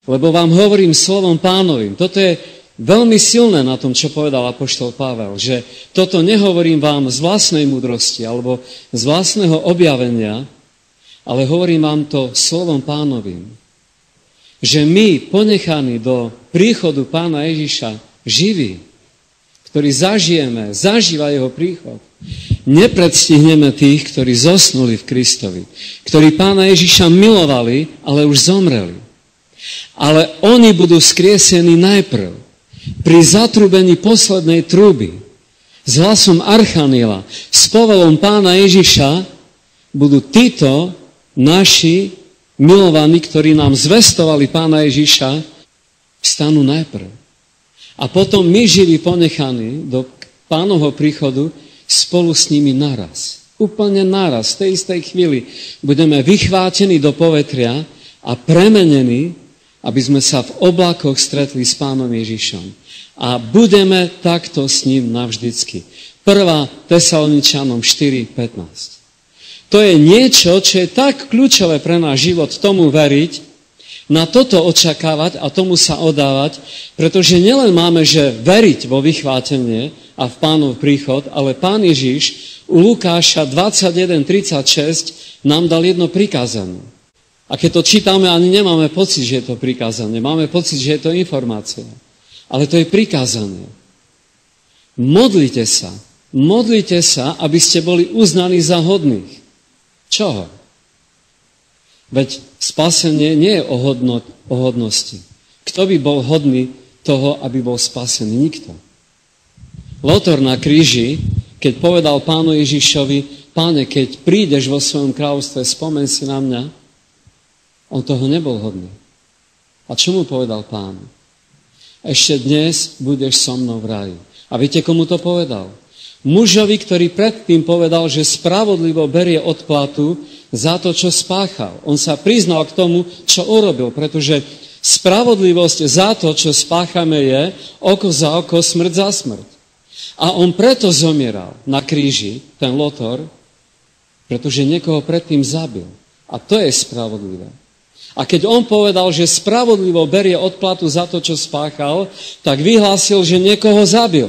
Lebo vám hovorím slovom Pánovým. Toto je veľmi silné na tom, čo povedal apoštol Pavel, že toto nehovorím vám z vlastnej múdrosti alebo z vlastného objavenia, ale hovorím vám to slovom Pánovým. Že my, ponechaní do príchodu Pána Ježiša, živí, ktorí zažíva jeho príchod, nepredstihneme tých, ktorí zosnuli v Kristovi, ktorí Pána Ježiša milovali, ale už zomreli. Ale oni budú skriesení najprv pri zatrubení poslednej trúby s hlasom archaniela, s povelom Pána Ježiša budú títo naši milovaní, ktorí nám zvestovali Pána Ježiša, vstanú najprv. A potom my, živí ponechaní do Pánovho príchodu, spolu s nimi naraz. Úplne naraz, v tej istej chvíli budeme vychvátení do povetria a premenení, aby sme sa v oblakoch stretli s Pánom Ježišom. A budeme takto s ním navždycky. 1. Tesaloničanom 4:15. To je niečo, čo je tak kľúčové pre náš život, tomu veriť, na toto očakávať a tomu sa oddávať, pretože nielen máme, že veriť vo vychvátenie a v Pánov príchod, ale Pán Ježiš u Lukáša 21:36 nám dal jedno prikázanie. A keď to čítame, ani nemáme pocit, že je to prikázanie. Máme pocit, že je to informácia. Ale to je prikázanie. Modlite sa, aby ste boli uznaní za hodných. Čoho? Veď spasenie nie je o hodnosti. Kto by bol hodný toho, aby bol spasený? Nikto. Lotor na kríži, keď povedal Pánu Ježišovi, Páne, keď prídeš vo svojom kráľovstve, spomeň si na mňa, on toho nebol hodný. A čo mu povedal Pán? Ešte dnes budeš so mnou v ráji. A viete, komu to povedal? Mužovi, ktorý predtým povedal, že spravodlivo berie odplatu za to, čo spáchal. On sa priznal k tomu, čo urobil, pretože spravodlivosť za to, čo spáchame, je oko za oko, smrť za smrť. A on preto zomieral na kríži, ten Lotor, pretože niekoho predtým zabil. A to je spravodlivé. A keď on povedal, že spravodlivo berie odplatu za to, čo spáchal, tak vyhlásil, že niekoho zabil.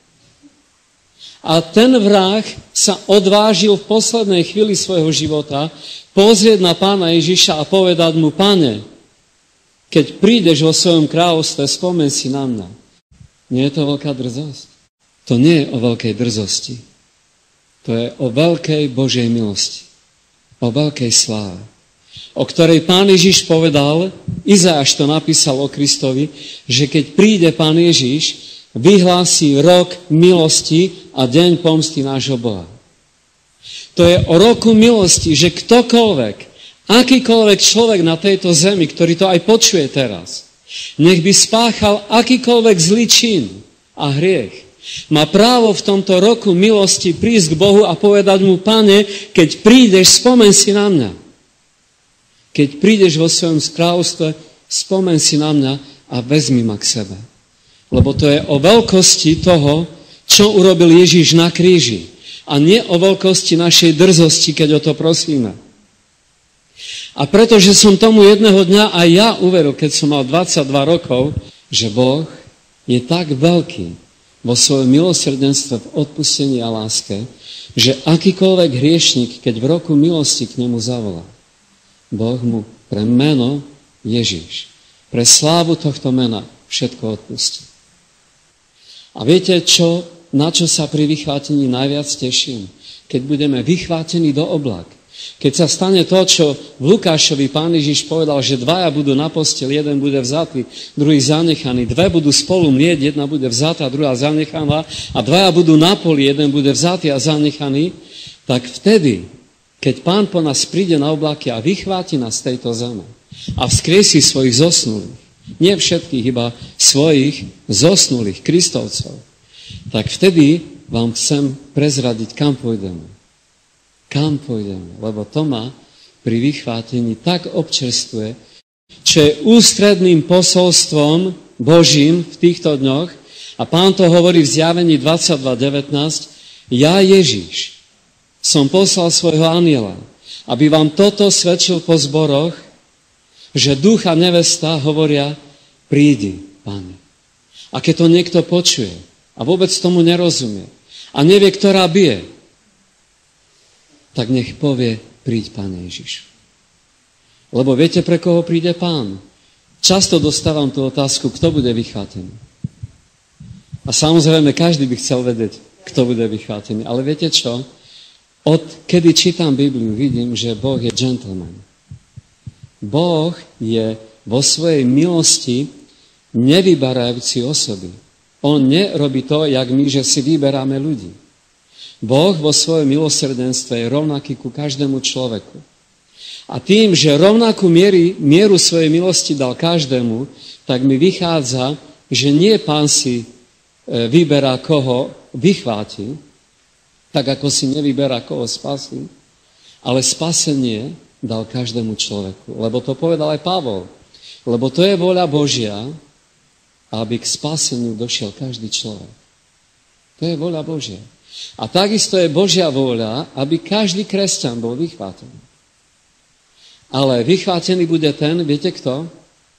A ten vrah sa odvážil v poslednej chvíli svojho života pozrieť na Pána Ježiša a povedať mu, Pane, keď prídeš vo svojom kráľovstve, spomeň si na mňa. Nie je to veľká drzosť? To nie je o veľkej drzosti. To je o veľkej Božej milosti. O veľkej sláve. O ktorej Pán Ježiš povedal, Izajáš to napísal o Kristovi, že keď príde Pán Ježiš, vyhlási rok milosti a deň pomsty nášho Boha. To je o roku milosti, že ktokoľvek, akýkoľvek človek na tejto zemi, ktorý to aj počuje teraz, nech by spáchal akýkoľvek zlý čin a hriech, má právo v tomto roku milosti prísť k Bohu a povedať mu, Pane, keď prídeš, spomeň si na mňa. Keď prídeš vo svojom kráľovstve, spomeň si na mňa a vezmi ma k sebe. Lebo to je o veľkosti toho, čo urobil Ježiš na kríži. A nie o veľkosti našej drzosti, keď o to prosíme. A pretože som tomu jedného dňa aj ja uveril, keď som mal 22 rokov, že Boh je tak veľký vo svojom milosrdenstve, v odpustení a láske, že akýkoľvek hriešnik, keď v roku milosti k nemu zavolá, Boh mu pre meno Ježiš, pre slávu tohto mena všetko odpustí. A viete, na čo sa pri vychvátení najviac teším? Keď budeme vychvátení do oblak. Keď sa stane to, čo v Lukášovi Pán Ježiš povedal, že dvaja budú na posteli, jeden bude vzatý, druhý zanechaný, dve budú spolu mlieť, jedna bude vzatá, druhá zanechaná a dvaja budú na poli, jeden bude vzatý a zanechaný, tak vtedy, keď Pán po nás príde na oblaky a vychváti nás z tejto zeme a vzkriesí svojich zosnulých, nie všetkých, iba svojich zosnulých Kristovcov, tak vtedy vám chcem prezradiť, kam pôjdeme. Kam pôjdeme, lebo to ma pri vychvátení tak občerstvuje, čo je ústredným posolstvom Božím v týchto dňoch. A Pán to hovorí v Zjavení 22:19, ja Ježiš som poslal svojho anjela, aby vám toto svedčil po zboroch, že duch a nevesta hovoria, prídi, Pane. A keď to niekto počuje a vôbec tomu nerozumie a nevie, ktorá bije, tak nech povie, príď, Pane Ježišu. Lebo viete, pre koho príde Pán? Často dostávam tú otázku, kto bude vychvátený. A samozrejme, každý by chcel vedieť, kto bude vychvátený. Ale viete čo? Od kedy čítam Bibliu, vidím, že Boh je gentleman. Boh je vo svojej milosti nevyberajúci osoby. On nerobí to, jak my, že si vyberáme ľudí. Boh vo svojom milosrdenstve je rovnaký ku každému človeku. A tým, že rovnakú mieru svojej milosti dal každému, tak mi vychádza, že nie Pán si vyberá, koho vychváti, tak ako si nevyberá, koho spasí, ale spasenie dal každému človeku. Lebo to povedal aj Pavol. Lebo to je vôľa Božia, aby k spaseniu došiel každý človek. To je vôľa Božia. A takisto je Božia vôľa, aby každý kresťan bol vychvátený. Ale vychvátený bude ten, viete kto?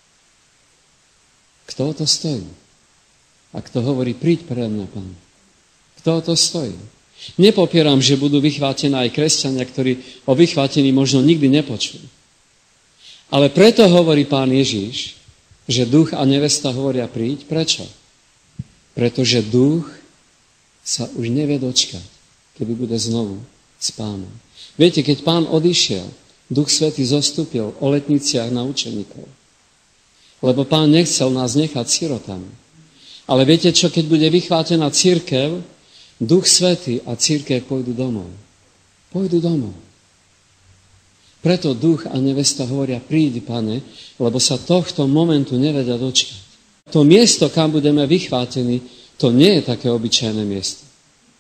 Kto o to stojí? A kto hovorí, príď pre mňa, Pán. Kto o to stojí? Nepopieram, že budú vychvátené aj kresťania, ktorí o vychvátení možno nikdy nepočuli. Ale preto hovorí Pán Ježiš, že duch a nevesta hovoria príď. Prečo? Pretože duch sa už nevie dočkať, kedy bude znovu s Pánom. Viete, keď Pán odišiel, Duch Svätý zostúpil o letniciach na učeníkov. Lebo Pán nechcel nás nechať sirotami. Ale viete čo, keď bude vychvátená cirkev, Duch Svätý a cirkev pôjdu domov. Pôjdu domov. Preto duch a nevesta hovoria, prídi, Pane, lebo sa tohto momentu nevedia dočkať. To miesto, kam budeme vychvátení, to nie je také obyčajné miesto.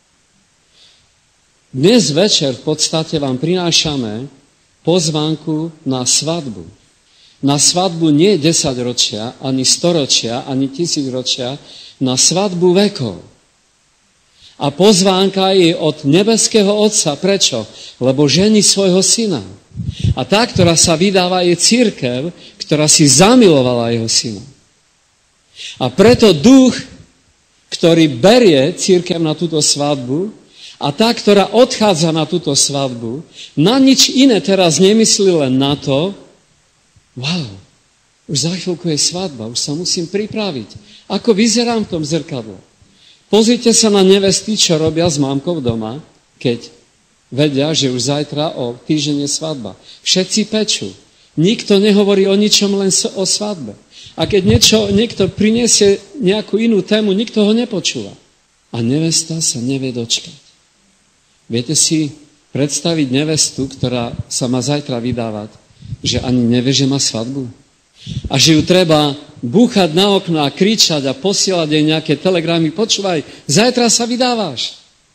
Dnes večer v podstate vám prinášame pozvánku na svadbu. Na svadbu nie 10 ročia, ani 100 ročia, ani 1000 ročia, na svadbu vekov. A pozvánka je od nebeského Otca. Prečo? Lebo žení svojho syna. A tá, ktorá sa vydáva, je cirkev, ktorá si zamilovala jeho syna. A preto duch, ktorý berie cirkev na túto svadbu, a tá, ktorá odchádza na túto svadbu, na nič iné teraz nemyslí len na to, wow, už za chvíľku je svadba, už sa musím pripraviť. Ako vyzerám v tom zrkadle? Pozrite sa na nevesty, čo robia s mámkou doma, keď vedia, že už zajtra o týždeň je svadba. Všetci pečú. Nikto nehovorí o ničom, len o svadbe. A keď niekto priniesie nejakú inú tému, nikto ho nepočúva. A nevesta sa nevie dočkať. Viete si predstaviť nevestu, ktorá sa má zajtra vydávať, že ani nevie, že má svadbu? A že ju treba búchať na okno a kričať a posielať jej nejaké telegramy. Počúvaj, zajtra sa vydávaš.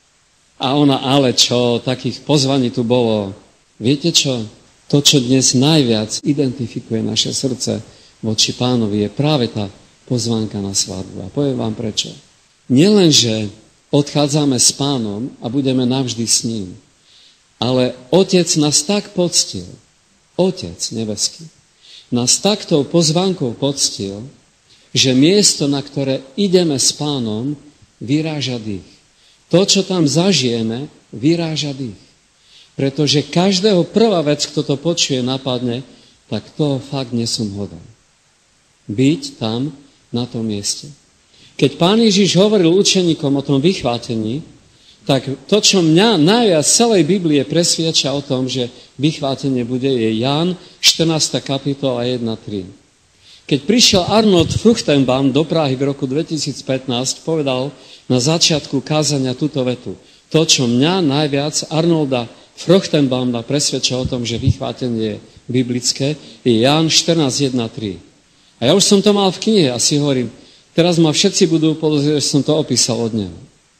A ona, ale čo, takých pozvaní tu bolo. Viete čo? To, čo dnes najviac identifikuje naše srdce voči Pánovi, je práve tá pozvánka na svadbu. A poviem vám prečo. Nielenže odchádzame s Pánom a budeme navždy s ním. Ale Otec nás tak poctil, Otec nebeský, nás taktou pozvánkou poctil, že miesto, na ktoré ideme s Pánom, vyráža dých. To, čo tam zažijeme, vyráža dých. Pretože každého prvá vec, kto to počuje, napadne, tak toho fakt nie som hoden. Byť tam, na tom mieste. Keď Pán Ježiš hovoril učeníkom o tom vychvátení, tak to, čo mňa najviac celej Biblie presviedča o tom, že vychvátenie bude, je Ján, 14. kapitola 1.3. Keď prišiel Arnold Fruchtenbaum do Prahy v roku 2015, povedal na začiatku kázania túto vetu. To, čo mňa najviac Arnolda Fruchtenbauma presvedča o tom, že vychvátenie je biblické, je Ján 14.1.3. A ja už som to mal v knihe a si hovorím, teraz ma všetci budú podozrieť, že som to opísal od neho.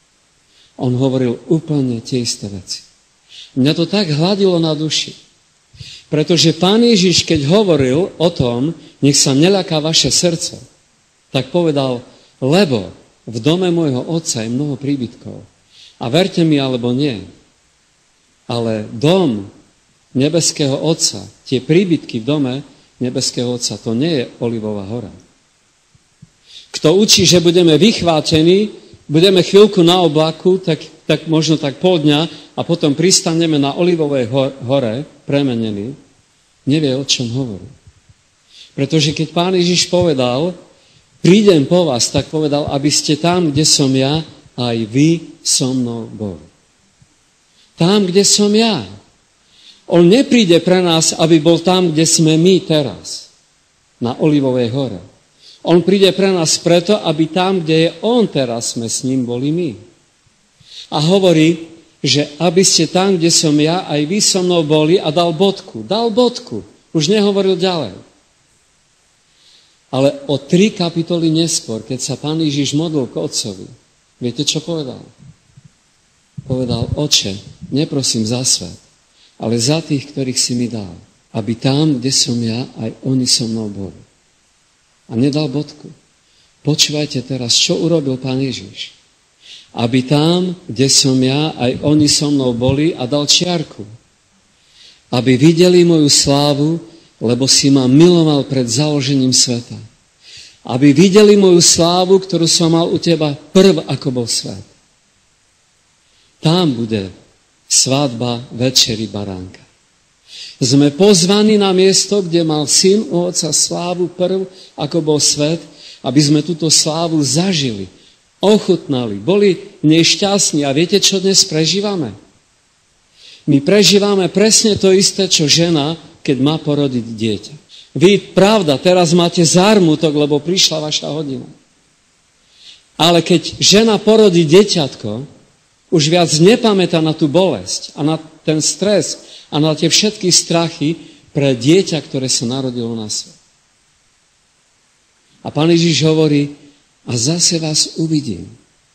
On hovoril úplne tie isté veci. Mňa to tak hladilo na duši. Pretože Pán Ježiš, keď hovoril o tom, nech sa neľaká vaše srdce, tak povedal, lebo v dome môjho Otca je mnoho príbytkov. A verte mi, alebo nie, ale dom nebeského Otca, tie príbytky v dome nebeského Otca. To nie je Olivová hora. Kto učí, že budeme vychvátení, budeme chvíľku na oblaku, tak možno tak pol dňa a potom pristaneme na Olivovej hore, premenení, nevie, o čom hovorí. Pretože keď Pán Ježiš povedal, prídem po vás, tak povedal, aby ste tam, kde som ja, aj vy so mnou boli. Tam, kde som ja. On nepríde pre nás, aby bol tam, kde sme my teraz, na Olivovej hore. On príde pre nás preto, aby tam, kde je on teraz, sme s ním boli my. A hovorí, že aby ste tam, kde som ja, aj vy so mnou boli a dal bodku. Dal bodku. Už nehovoril ďalej. Ale o 3 kapitoly neskôr, keď sa Pán Ježiš modlil k Otcovi, viete, čo povedal? Povedal, Oče, neprosím za svet, ale za tých, ktorých si mi dal, aby tam, kde som ja, aj oni so mnou boli. A nedal bodku. Počúvajte teraz, čo urobil Pán Ježiš. Aby tam, kde som ja, aj oni so mnou boli a dal čiarku. Aby videli moju slávu, lebo si ma miloval pred založením sveta. Aby videli moju slávu, ktorú som mal u teba prv, ako bol svet. Tam bude svadba večeri baránka. Sme pozvaní na miesto, kde mal Syn u Otca slávu prv, ako bol svet, aby sme túto slávu zažili, ochutnali, boli nešťastní. A viete, čo dnes prežívame? My prežívame presne to isté, čo žena, keď má porodiť dieťa. Vy, pravda, teraz máte zármutok, lebo prišla vaša hodina. Ale keď žena porodí dieťatko, už viac nepamätá na tú bolesť a na ten stres a na tie všetky strachy pre dieťa, ktoré sa narodilo na svet. A Pán Ježiš hovorí, a zase vás uvidím.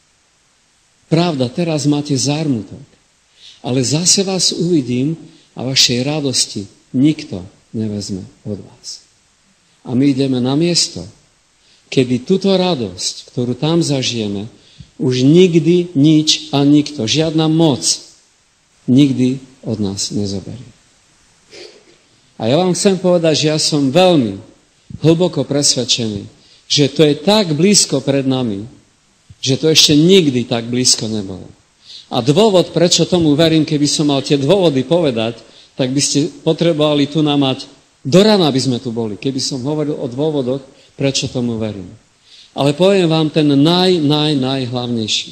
Pravda, teraz máte zármutok, ale zase vás uvidím a vašej radosti nikto nevezme od vás. A my ideme na miesto, kedy túto radosť, ktorú tam zažijeme, už nikdy nič a nikto, žiadna moc, nikdy od nás nezoberie. A ja vám chcem povedať, že ja som veľmi hlboko presvedčený, že to je tak blízko pred nami, že to ešte nikdy tak blízko nebolo. A dôvod, prečo tomu verím, keby som mal tie dôvody povedať, tak by ste potrebovali tu namať do rána, aby sme tu boli, keby som hovoril o dôvodoch, prečo tomu verím. Ale poviem vám ten najhlavnejší.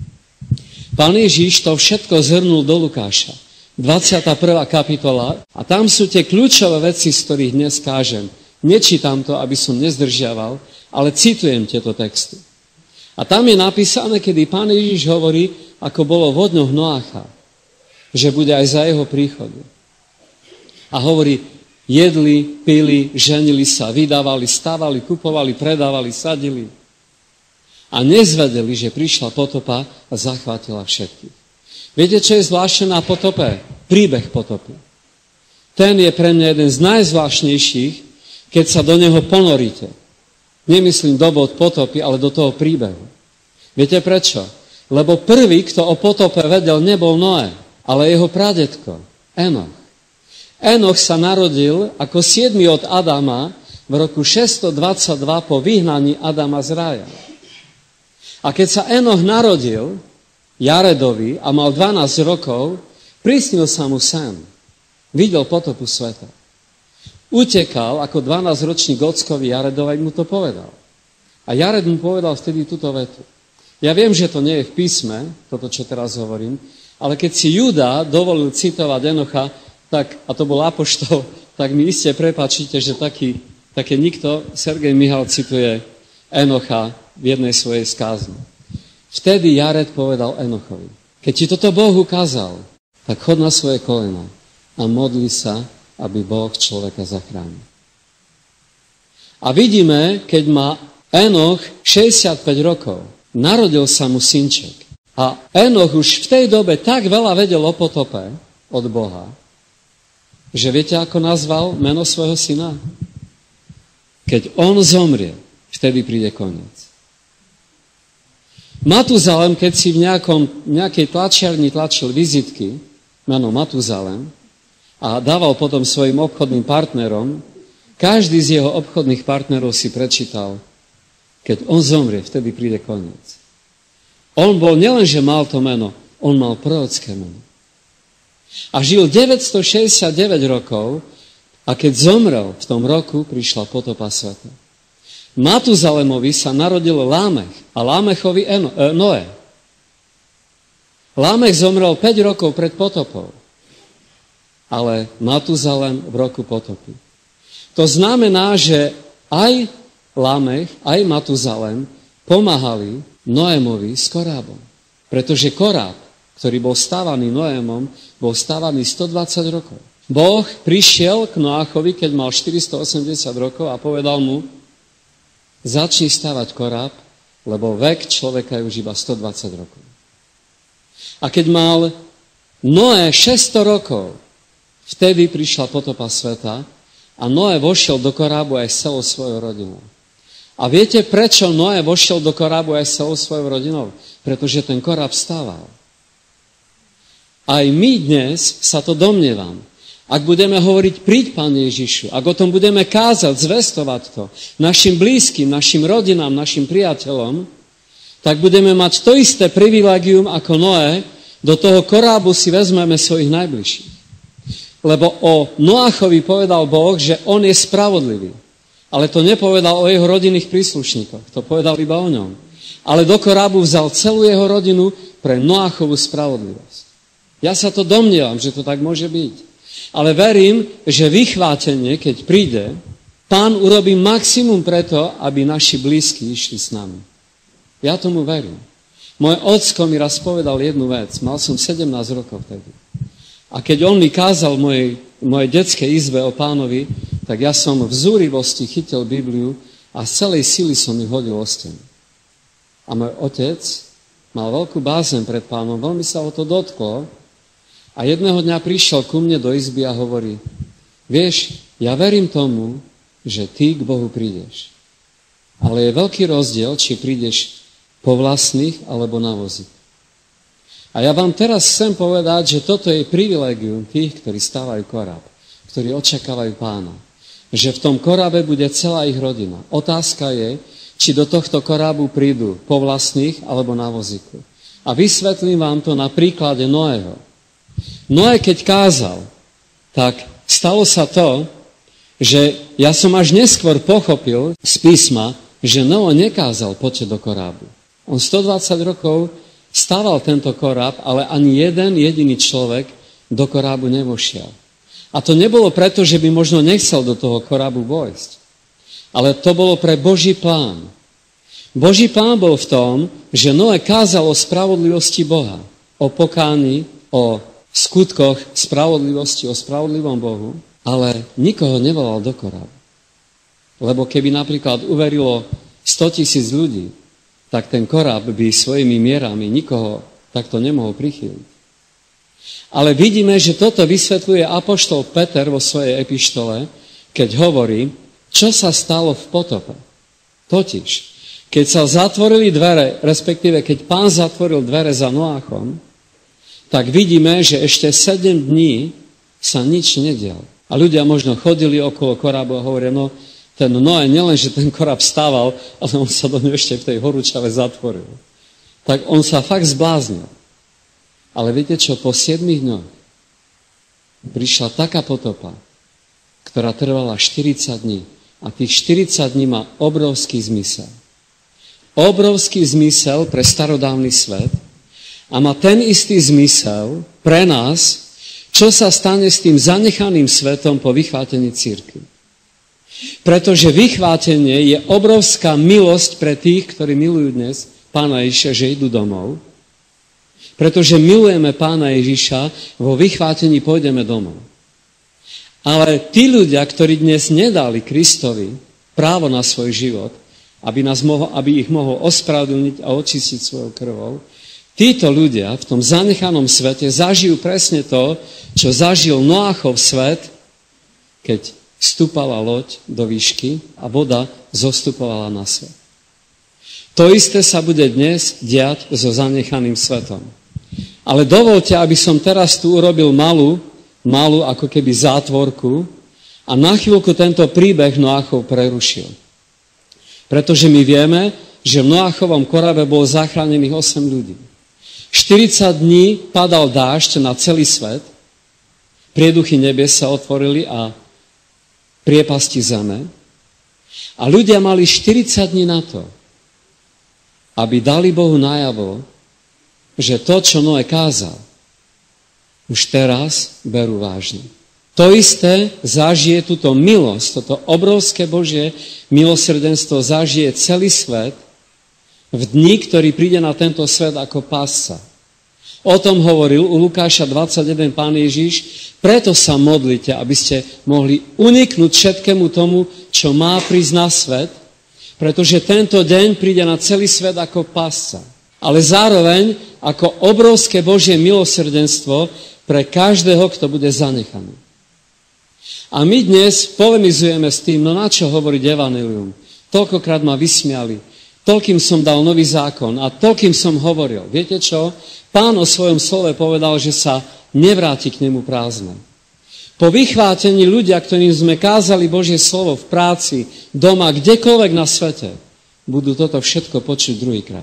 Pán Ježiš to všetko zhrnul do Lukáša, 21. kapitola, a tam sú tie kľúčové veci, z ktorých dnes kážem. Nečítam to, aby som nezdržiaval, ale citujem tieto texty. A tam je napísané, kedy Pán Ježiš hovorí, ako bolo vo dňoch Noácha, že bude aj za jeho príchodu. A hovorí, jedli, pili, ženili sa, vydávali, stávali, kupovali, predávali, sadili. A nezvedeli, že prišla potopa a zachvátila všetkých. Viete, čo je zvláštne na potope? Príbeh potopy. Ten je pre mňa jeden z najzvláštnejších, keď sa do neho ponoríte. Nemyslím do bod potopy, ale do toho príbehu. Viete prečo? Lebo prvý, kto o potope vedel, nebol Noé, ale jeho pradedko, Enoch. Enoch sa narodil ako 7. od Adama v roku 622 po vyhnaní Adama z rája. A keď sa Enoch narodil Jaredovi a mal 12 rokov, prisnil sa mu sen. Videl potopu sveta. Utekal ako 12-ročný Gockovi Jaredovi, mu to povedal. A Jared mu povedal vtedy túto vetu. Ja viem, že to nie je v písme, toto, čo teraz hovorím, ale keď si Júda dovolil citovať Enocha, tak, a to bol apoštol, tak mi iste prepáčite, že také nikto, Sergej Mihal cituje Enocha v jednej svojej skázni. Vtedy Jared povedal Enochovi, keď ti toto Boh ukázal, tak chod na svoje kolena a modli sa, aby Boh človeka zachránil. A vidíme, keď má Enoch 65 rokov, narodil sa mu synček. A Enoch už v tej dobe tak veľa vedel o potope od Boha, že viete, ako nazval meno svojho syna? Keď on zomrie, vtedy príde koniec. Matuzalem, keď si v nejakej tlačiarni tlačil vizitky, meno Matuzalem, a dával potom svojim obchodným partnerom, Každý z jeho obchodných partnerov si prečítal, keď on zomrie, vtedy príde koniec. On bol nielenže mal to meno, on mal prorocké meno. A žil 969 rokov a keď zomrel v tom roku, prišla potopa sveta. Matuzalemovi sa narodil Lámech a Lámechovi Noé. Lámech zomrel 5 rokov pred potopou, ale Matuzalem v roku potopy. To znamená, že aj Lámech, aj Matuzalem pomáhali Noémovi s korábom. Pretože koráb, ktorý bol stávaný Noémom, bol stávaný 120 rokov. Boh prišiel k Noáchovi, keď mal 480 rokov a povedal mu, začni stavať koráb, lebo vek človeka je už iba 120 rokov. A keď mal Noé 600 rokov, vtedy prišla potopa sveta a Noé vošiel do korábu aj s celou svojou rodinou. A viete, prečo Noé vošiel do korábu aj s celou svojou rodinou? Pretože ten koráb stával. Aj my dnes sa to domnievam. Ak budeme hovoriť, príď, Pane Ježišu, ak o tom budeme kázať, zvestovať to našim blízkym, našim rodinám, našim priateľom, tak budeme mať to isté privilegium ako Noé, do toho korábu si vezmeme svojich najbližších. Lebo o Noáchovi povedal Boh, že on je spravodlivý. Ale to nepovedal o jeho rodinných príslušníkoch, to povedal iba o ňom. Ale do korábu vzal celú jeho rodinu pre Noáchovú spravodlivosť. Ja sa to domnievam, že to tak môže byť. Ale verím, že vychvátenie, keď príde, Pán urobí maximum preto, aby naši blízki išli s nami. Ja tomu verím. Môj ocko mi raz povedal jednu vec. Mal som 17 rokov vtedy. A keď on mi kázal v mojej detskej izbe o Pánovi, tak ja som v zúrivosti chytil Bibliu a z celej sily som ju hodil o stenu. A môj otec mal veľkú bázeň pred Pánom, veľmi sa o to dotklo. A jedného dňa prišiel ku mne do izby a hovorí, vieš, ja verím tomu, že ty k Bohu prídeš. Ale je veľký rozdiel, či prídeš po vlastných alebo na vozík. A ja vám teraz chcem povedať, že toto je privilegium tých, ktorí stávajú koráb, ktorí očakávajú Pána. Že v tom korábe bude celá ich rodina. Otázka je, či do tohto korábu prídu po vlastných alebo na vozíku. A vysvetlím vám to na príklade Noého. Noé, keď kázal, tak stalo sa to, že ja som až neskôr pochopil z písma, že Noé nekázal poďte do korábu. On 120 rokov stával tento koráb, ale ani jeden jediný človek do korábu nevošiel. A to nebolo preto, že by možno nechcel do toho korábu vojsť. Ale to bolo pre Boží plán. Boží plán bol v tom, že Noé kázal o spravodlivosti Boha, o pokáni, o skutkoch spravodlivosti, o spravodlivom Bohu, ale nikoho nevolal do korábu. Lebo keby napríklad uverilo 100 000 ľudí, tak ten koráb by svojimi mierami nikoho takto nemohol prichýliť. Ale vidíme, že toto vysvetľuje apoštol Peter vo svojej epištole, keď hovorí, čo sa stalo v potope. Totiž, keď sa zatvorili dvere, respektíve keď Pán zatvoril dvere za Noáchom, tak vidíme, že ešte 7 dní sa nič nedialo. A ľudia možno chodili okolo korábu a hovoria, no ten Noé nielen, že ten koráb stával, ale on sa do ňu ešte v tej horúčave zatvoril. Tak on sa fakt zbláznil. Ale viete čo, po 7 dňoch prišla taká potopa, ktorá trvala 40 dní. A tých 40 dní má obrovský zmysel. Obrovský zmysel pre starodávny svet a má ten istý zmysel pre nás, čo sa stane s tým zanechaným svetom po vychvátení cirkvi. Pretože vychvátenie je obrovská milosť pre tých, ktorí milujú dnes Pána Ježiša, že idú domov. Pretože milujeme Pána Ježiša, vo vychvátení pôjdeme domov. Ale tí ľudia, ktorí dnes nedali Kristovi právo na svoj život, aby ich mohol ospravedlniť a očistiť svojou krvou, títo ľudia v tom zanechanom svete zažijú presne to, čo zažil Noáchov svet, keď vstúpala loď do výšky a voda zostupovala na svet. To isté sa bude dnes diať so zanechaným svetom. Ale dovoľte, aby som teraz tu urobil malú ako keby zátvorku A na chvíľku tento príbeh Noachov prerušil. Pretože my vieme, že v Noachovom korábe bolo zachránených 8 ľudí. 40 dní padal dážď na celý svet, prieduchy nebies sa otvorili a priepasti zeme. A ľudia mali 40 dní na to, aby dali Bohu najavo, že to, čo Noé kázal, už teraz berú vážne. To isté zažije túto milosť, toto obrovské Božie milosrdenstvo zažije celý svet v dni, ktorý príde na tento svet ako pásca. O tom hovoril u Lukáša 21 Pán Ježiš, preto sa modlite, aby ste mohli uniknúť všetkému tomu, čo má prísť na svet, pretože tento deň príde na celý svet ako pásca. Ale zároveň ako obrovské Božie milosrdenstvo pre každého, kto bude zanechaný. A my dnes polemizujeme s tým, no na čo hovoriť evanjelium? Toľkokrát ma vysmiali, toľkým som dal nový zákon a toľkým som hovoril. Viete čo? Pán o svojom slove povedal, že sa nevráti k nemu prázdne. Po vychvátení ľudia, ktorým sme kázali Božie slovo v práci, doma, kdekoľvek na svete, budú toto všetko počuť druhýkrát.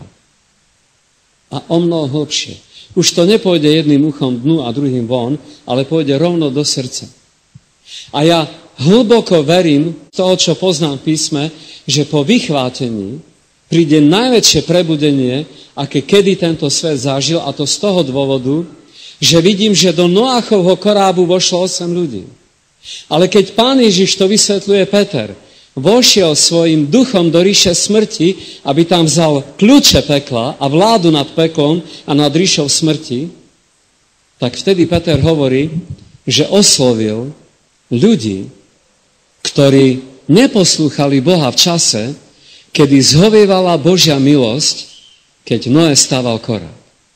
A o mnoho hlbšie. Už to nepôjde jedným uchom dnu a druhým von, ale pôjde rovno do srdca. A ja hlboko verím toho, čo poznám v písme, že po vychvátení príde najväčšie prebudenie, aké kedy tento svet zažil, a to z toho dôvodu, že vidím, že do Noachovho korábu vošlo 8 ľudí. Ale keď Pán Ježiš to vysvetľuje Peter, vošiel svojim duchom do ríše smrti, aby tam vzal kľúče pekla a vládu nad peklom a nad ríšou smrti, tak vtedy Peter hovorí, že oslovil ľudí, ktorí neposlúchali Boha v čase, kedy zhovievala Božia milosť, keď Noé stával koráb.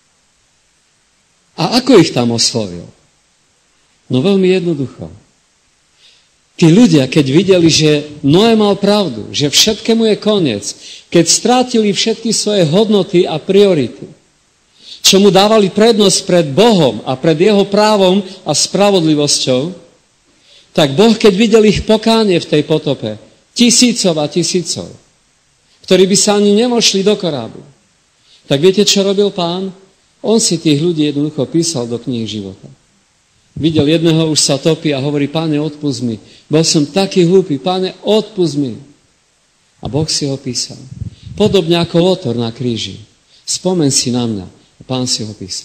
A ako ich tam oslovil? No veľmi jednoducho. Tí ľudia, keď videli, že Noé mal pravdu, že všetkému je koniec, keď strátili všetky svoje hodnoty a priority, čo mu dávali prednosť pred Bohom a pred jeho právom a spravodlivosťou, tak Boh, keď videl ich pokánie v tej potope, tisícov a tisícov, ktorí by sa ani nemošli do korábu, tak viete, čo robil Pán? On si tých ľudí jednoducho písal do kníh života. Videl jedného, už sa topí a hovorí, Páne, odpusť mi. Bol som taký hlúpy, Páne, odpusť mi. A Boh si ho písal. Podobne ako Lotor na kríži. Spomen si na mňa. A Pán si ho písal.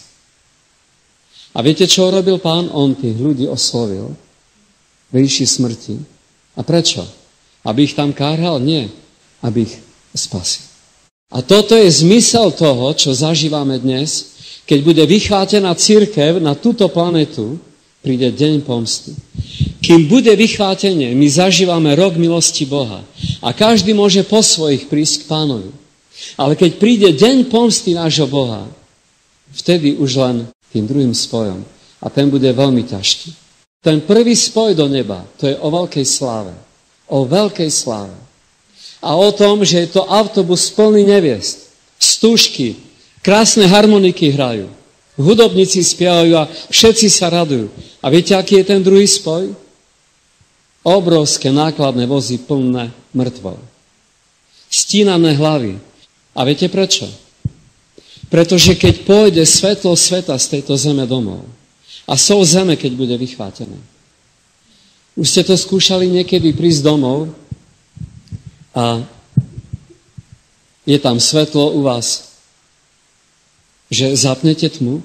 A viete, čo robil Pán? On tých ľudí oslovil v ríši smrti. A prečo? Aby ich tam kárhal? Nie. Aby ich spasil. A toto je zmysel toho, čo zažívame dnes, keď bude vychvátená cirkev na túto planetu, príde deň pomsty. Kým bude vychvátenie, my zažívame rok milosti Boha. A každý môže po svojich prísť k Pánovi. Ale keď príde deň pomsty nášho Boha, vtedy už len tým druhým spojom. A ten bude veľmi ťažký. Ten prvý spoj do neba, to je o veľkej sláve. O veľkej sláve. A o tom, že je to autobus plný neviest. Stúžky, krásne harmoniky hrajú. Hudobníci spievajú a všetci sa radujú. A viete, aký je ten druhý spoj? Obrovské nákladné vozy plné mŕtvol. Stínané hlavy. A viete prečo? Pretože keď pôjde svetlo sveta z tejto zeme domov, a sol zeme, keď bude vychvátené. Už ste to skúšali niekedy prísť domov a je tam svetlo u vás, že zapnete tmu?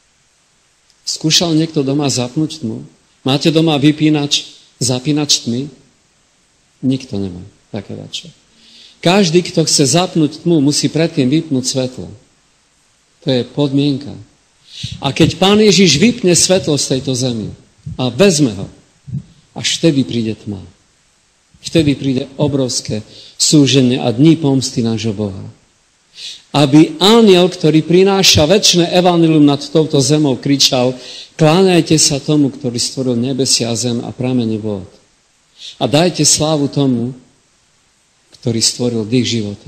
Skúšal niekto doma zapnúť tmu? Máte doma zapínač tmy? Nikto nemá také dačo. Každý, kto chce zapnúť tmu, musí predtým vypnúť svetlo. To je podmienka. A keď Pán Ježiš vypne svetlo z tejto zemi a vezme ho, až vtedy príde tma. Vtedy príde obrovské súženie a dní pomsty nášho Boha. Aby anjel, ktorý prináša večné evanjelium nad touto zemou, kričal, kláňajte sa tomu, ktorý stvoril nebesia a zem a pramene vôd. A dajte slávu tomu, ktorý stvoril dých života.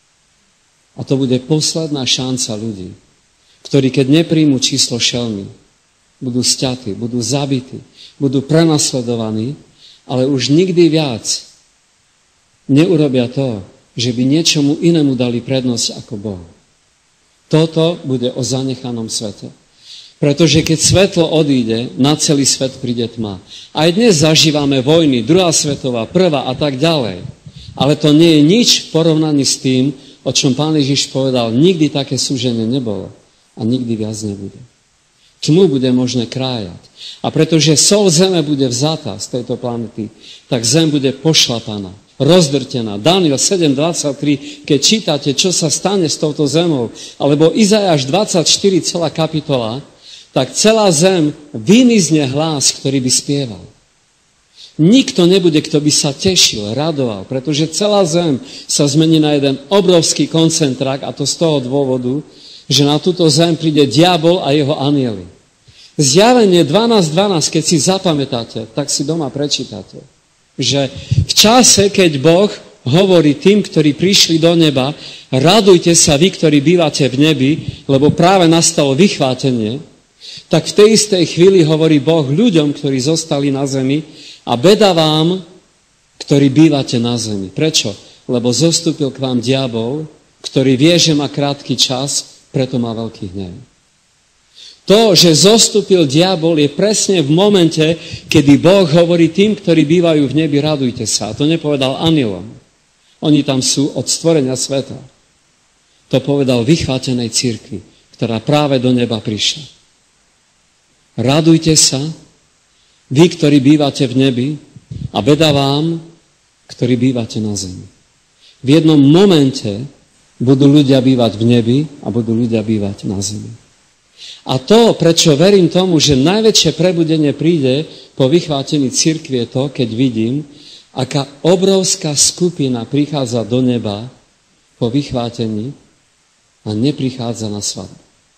A to bude posledná šanca ľudí, ktorí keď nepríjmu číslo šelmy, budú sťatí, budú zabití, budú prenasledovaní ale už nikdy viac neurobia to, že by niečomu inému dali prednosť ako Bohu. Toto bude o zanechanom svete. Pretože keď svetlo odíde, na celý svet príde tma. Aj dnes zažívame vojny, druhá svetová, prvá a tak ďalej. Ale to nie je nič v porovnaní s tým, o čom Pán Ježiš povedal, nikdy také súženie nebolo a nikdy viac nebude. Tmu bude možné krájať. A pretože sol zeme bude vzatá z tejto planety, tak zem bude pošlapaná, rozdrtená. Daniel 7.23, keď čítate, čo sa stane s touto zemou, alebo Izajáš 24, celá kapitola, tak celá zem vymizne hlas, ktorý by spieval. Nikto nebude, kto by sa tešil, radoval, pretože celá zem sa zmení na jeden obrovský koncentrák, a to z toho dôvodu, že na túto zem príde diabol a jeho anjeli. Zjavenie 12.12, keď si zapamätáte, tak si doma prečítate, že v čase, keď Boh hovorí tým, ktorí prišli do neba, radujte sa vy, ktorí bývate v nebi, lebo práve nastalo vychvátenie, tak v tej istej chvíli hovorí Boh ľuďom, ktorí zostali na zemi, a beda vám, ktorí bývate na zemi. Prečo? Lebo zostúpil k vám diabol, ktorý vie, že má krátky čas, preto má veľký hnev. To, že zostúpil diabol, je presne v momente, kedy Boh hovorí tým, ktorí bývajú v nebi, radujte sa. A to nepovedal anjelom. Oni tam sú od stvorenia sveta. To povedal vychvátenej cirkvi, ktorá práve do neba prišla. Radujte sa, vy, ktorí bývate v nebi, a beda vám, ktorí bývate na zemi. V jednom momente budú ľudia bývať v nebi a budú ľudia bývať na zemi. A to, prečo verím tomu, že najväčšie prebudenie príde po vychvátení cirkvi, je to, keď vidím, aká obrovská skupina prichádza do neba po vychvátení a neprichádza na svadbu.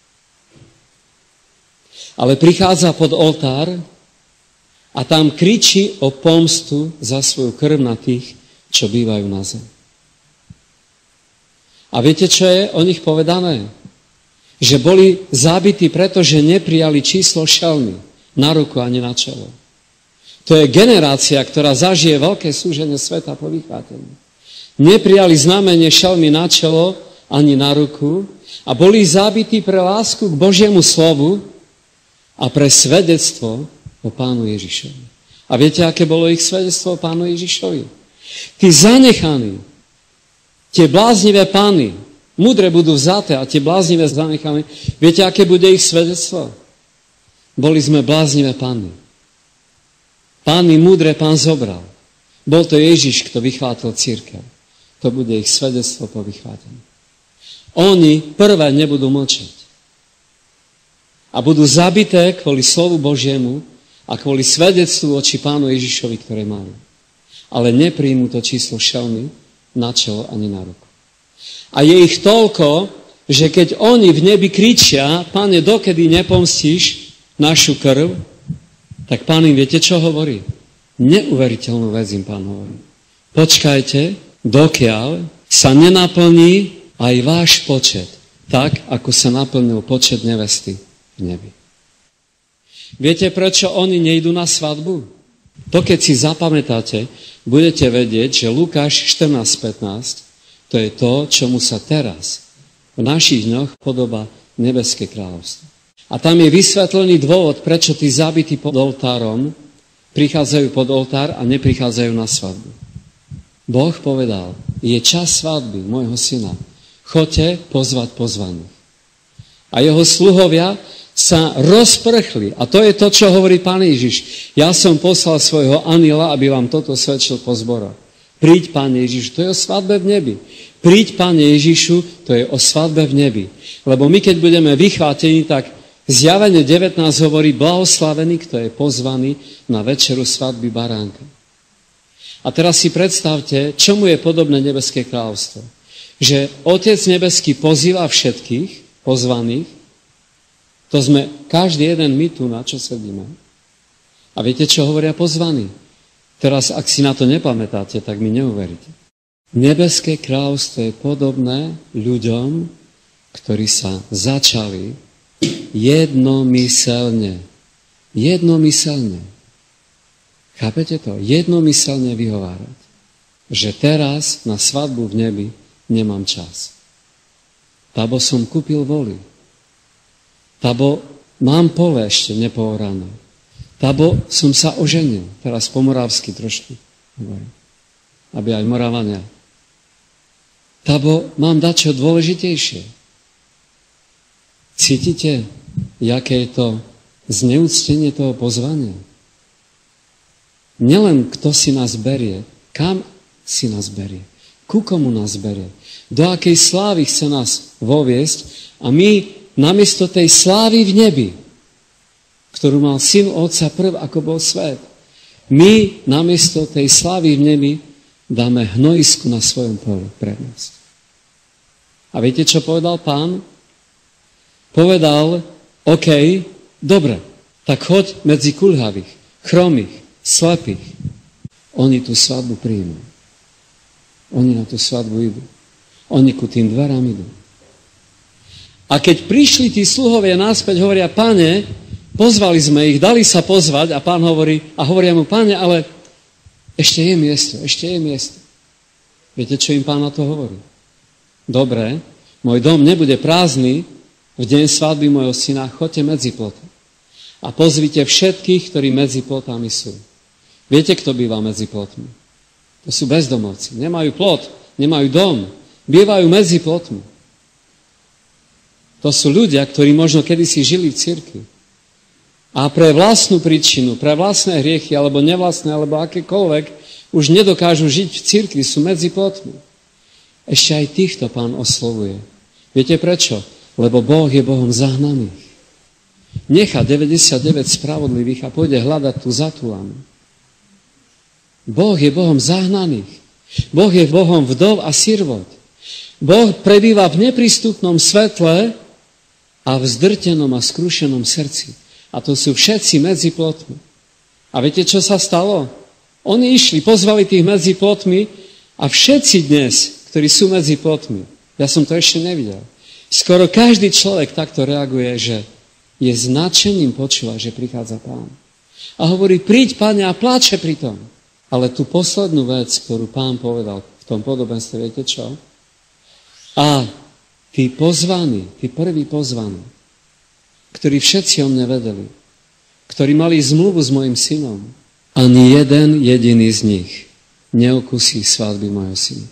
Ale prichádza pod oltár a tam kričí o pomstu za svoju krv na tých, čo bývajú na zemi. A viete, čo je o nich povedané? Že boli zabití, pretože neprijali číslo šelmy na ruku ani na čelo. To je generácia, ktorá zažije veľké súženie sveta po vychvátení. Neprijali znamenie šelmy na čelo ani na ruku a boli zabití pre lásku k Božiemu slovu a pre svedectvo o Pánu Ježišovi. A viete, aké bolo ich svedectvo o Pánu Ježišovi? Tí zanechaní, tie bláznivé pány, múdre budú vzaté a tie bláznivé zanechané, viete, aké bude ich svedectvo? Boli sme bláznivé pány. Pány múdre Pán zobral. Bol to Ježiš, kto vychvátil cirkev. To bude ich svedectvo po vychvátení. Oni prvé nebudú mlčať. A budú zabité kvôli slovu Božiemu a kvôli svedectvu voči Pánu Ježišovi, ktoré majú. Ale nepríjmú to číslo šelmy na čelo ani na ruku. A je ich toľko, že keď oni v nebi kričia, Pane, dokedy nepomstíš našu krv, tak Pán im, viete, čo hovorí? Neuveriteľnú vec im Pán hovorí. Počkajte, dokiaľ sa nenaplní aj váš počet, tak, ako sa naplnil počet nevesty v nebi. Viete, prečo oni nejdú na svadbu? To, keď si zapamätáte, budete vedieť, že Lukáš 14.15 to je to, čomu sa teraz v našich dňoch podobá nebeské kráľovstvo. A tam je vysvetlený dôvod, prečo tí zabití pod oltárom prichádzajú pod oltár a neprichádzajú na svadbu. Boh povedal, je čas svadby môjho syna. Choďte pozvať pozvaných. A jeho sluhovia sa rozprchli. A to je to, čo hovorí Pán Ježiš. Ja som poslal svojho anjela, aby vám toto svedčil po zboroch. Príď, Pane Ježišu, to je o svadbe v nebi. Príď, Pane Ježišu, to je o svadbe v nebi. Lebo my, keď budeme vychvátení, tak Zjavenie 19 hovorí, blahoslavený, kto je pozvaný na večeru svadby baránka. A teraz si predstavte, čomu je podobné nebeské kráľovstvo. Že Otec nebeský pozýva všetkých pozvaných, to sme každý jeden my tu, na čo sedíme. A viete, čo hovoria pozvaní? Teraz, ak si na to nepamätáte, tak mi neuveríte. Nebeské kráľovstvo je podobné ľuďom, ktorí sa začali jednomyselne. Chápete to? Jednomyselne vyhovárať, že teraz na svadbu v nebi nemám čas. Tabo som kúpil voly. Tabo mám pole ešte nepoorané. Tabo som sa oženil. Teraz po moravsky trošku hovorím. Aby aj Moravania. Tabo mám dať čo dôležitejšie. Cítite, jaké je to zneúctenie toho pozvania? Nielen kto si nás berie, kam si nás berie, ku komu nás berie, do akej slávy chce nás voviesť a my namiesto tej slávy v nebi, ktorú mal Syn Otca prv, ako bol svet, my namiesto tej slávy v nebi dáme hnojisku na svojom poli prednosť. A viete, čo povedal Pán? Povedal, OK, dobre, tak choď medzi kulhavých, chromých, slepých. Oni tú svadbu príjmu. Oni na tú svadbu idú. Oni ku tým dverám idú. A keď prišli tí sluhovia náspäť, hovoria, Pane, pozvali sme ich, dali sa pozvať a Pán hovorí, a hovoria mu, Pane, ale ešte je miesto, ešte je miesto. Viete, čo im Pán na to hovorí? Dobre, môj dom nebude prázdny, v deň svadby mojho syna, choďte medzi ploty a pozvite všetkých, ktorí medzi plotami sú. Viete, kto býva medzi plotmi? To sú bezdomovci. Nemajú plot, nemajú dom. Bývajú medzi plotmi. To sú ľudia, ktorí možno kedysi žili v cirkvi. A pre vlastnú príčinu, pre vlastné hriechy, alebo nevlastné, alebo akékoľvek, už nedokážu žiť v cirkvi, sú medzi plotmi. Ešte aj týchto Pán oslovuje. Viete prečo? Lebo Boh je Bohom zahnaných. Nechá 99 spravodlivých a pôjde hľadať tú zatúlanú. Boh je Bohom zahnaných. Boh je Bohom vdov a sirvot. Boh prebýva v neprístupnom svetle a v zdrtenom a skrúšenom srdci. A to sú všetci medzi plotmi. A viete, čo sa stalo? Oni išli, pozvali tých medzi plotmi a všetci dnes, ktorí sú medzi plotmi, ja som to ešte nevidel, skoro každý človek takto reaguje, že je značením počúvať, že prichádza Pán. A hovorí, príď, Pane, a pláče pri tom. Ale tú poslednú vec, ktorú Pán povedal v tom podobenstve, viete čo? A tí pozvaní, tí prví pozvaní, ktorí všetci o mne vedeli, ktorí mali zmluvu s mojim synom, ani jeden jediný z nich neokusí svadby mojho syna.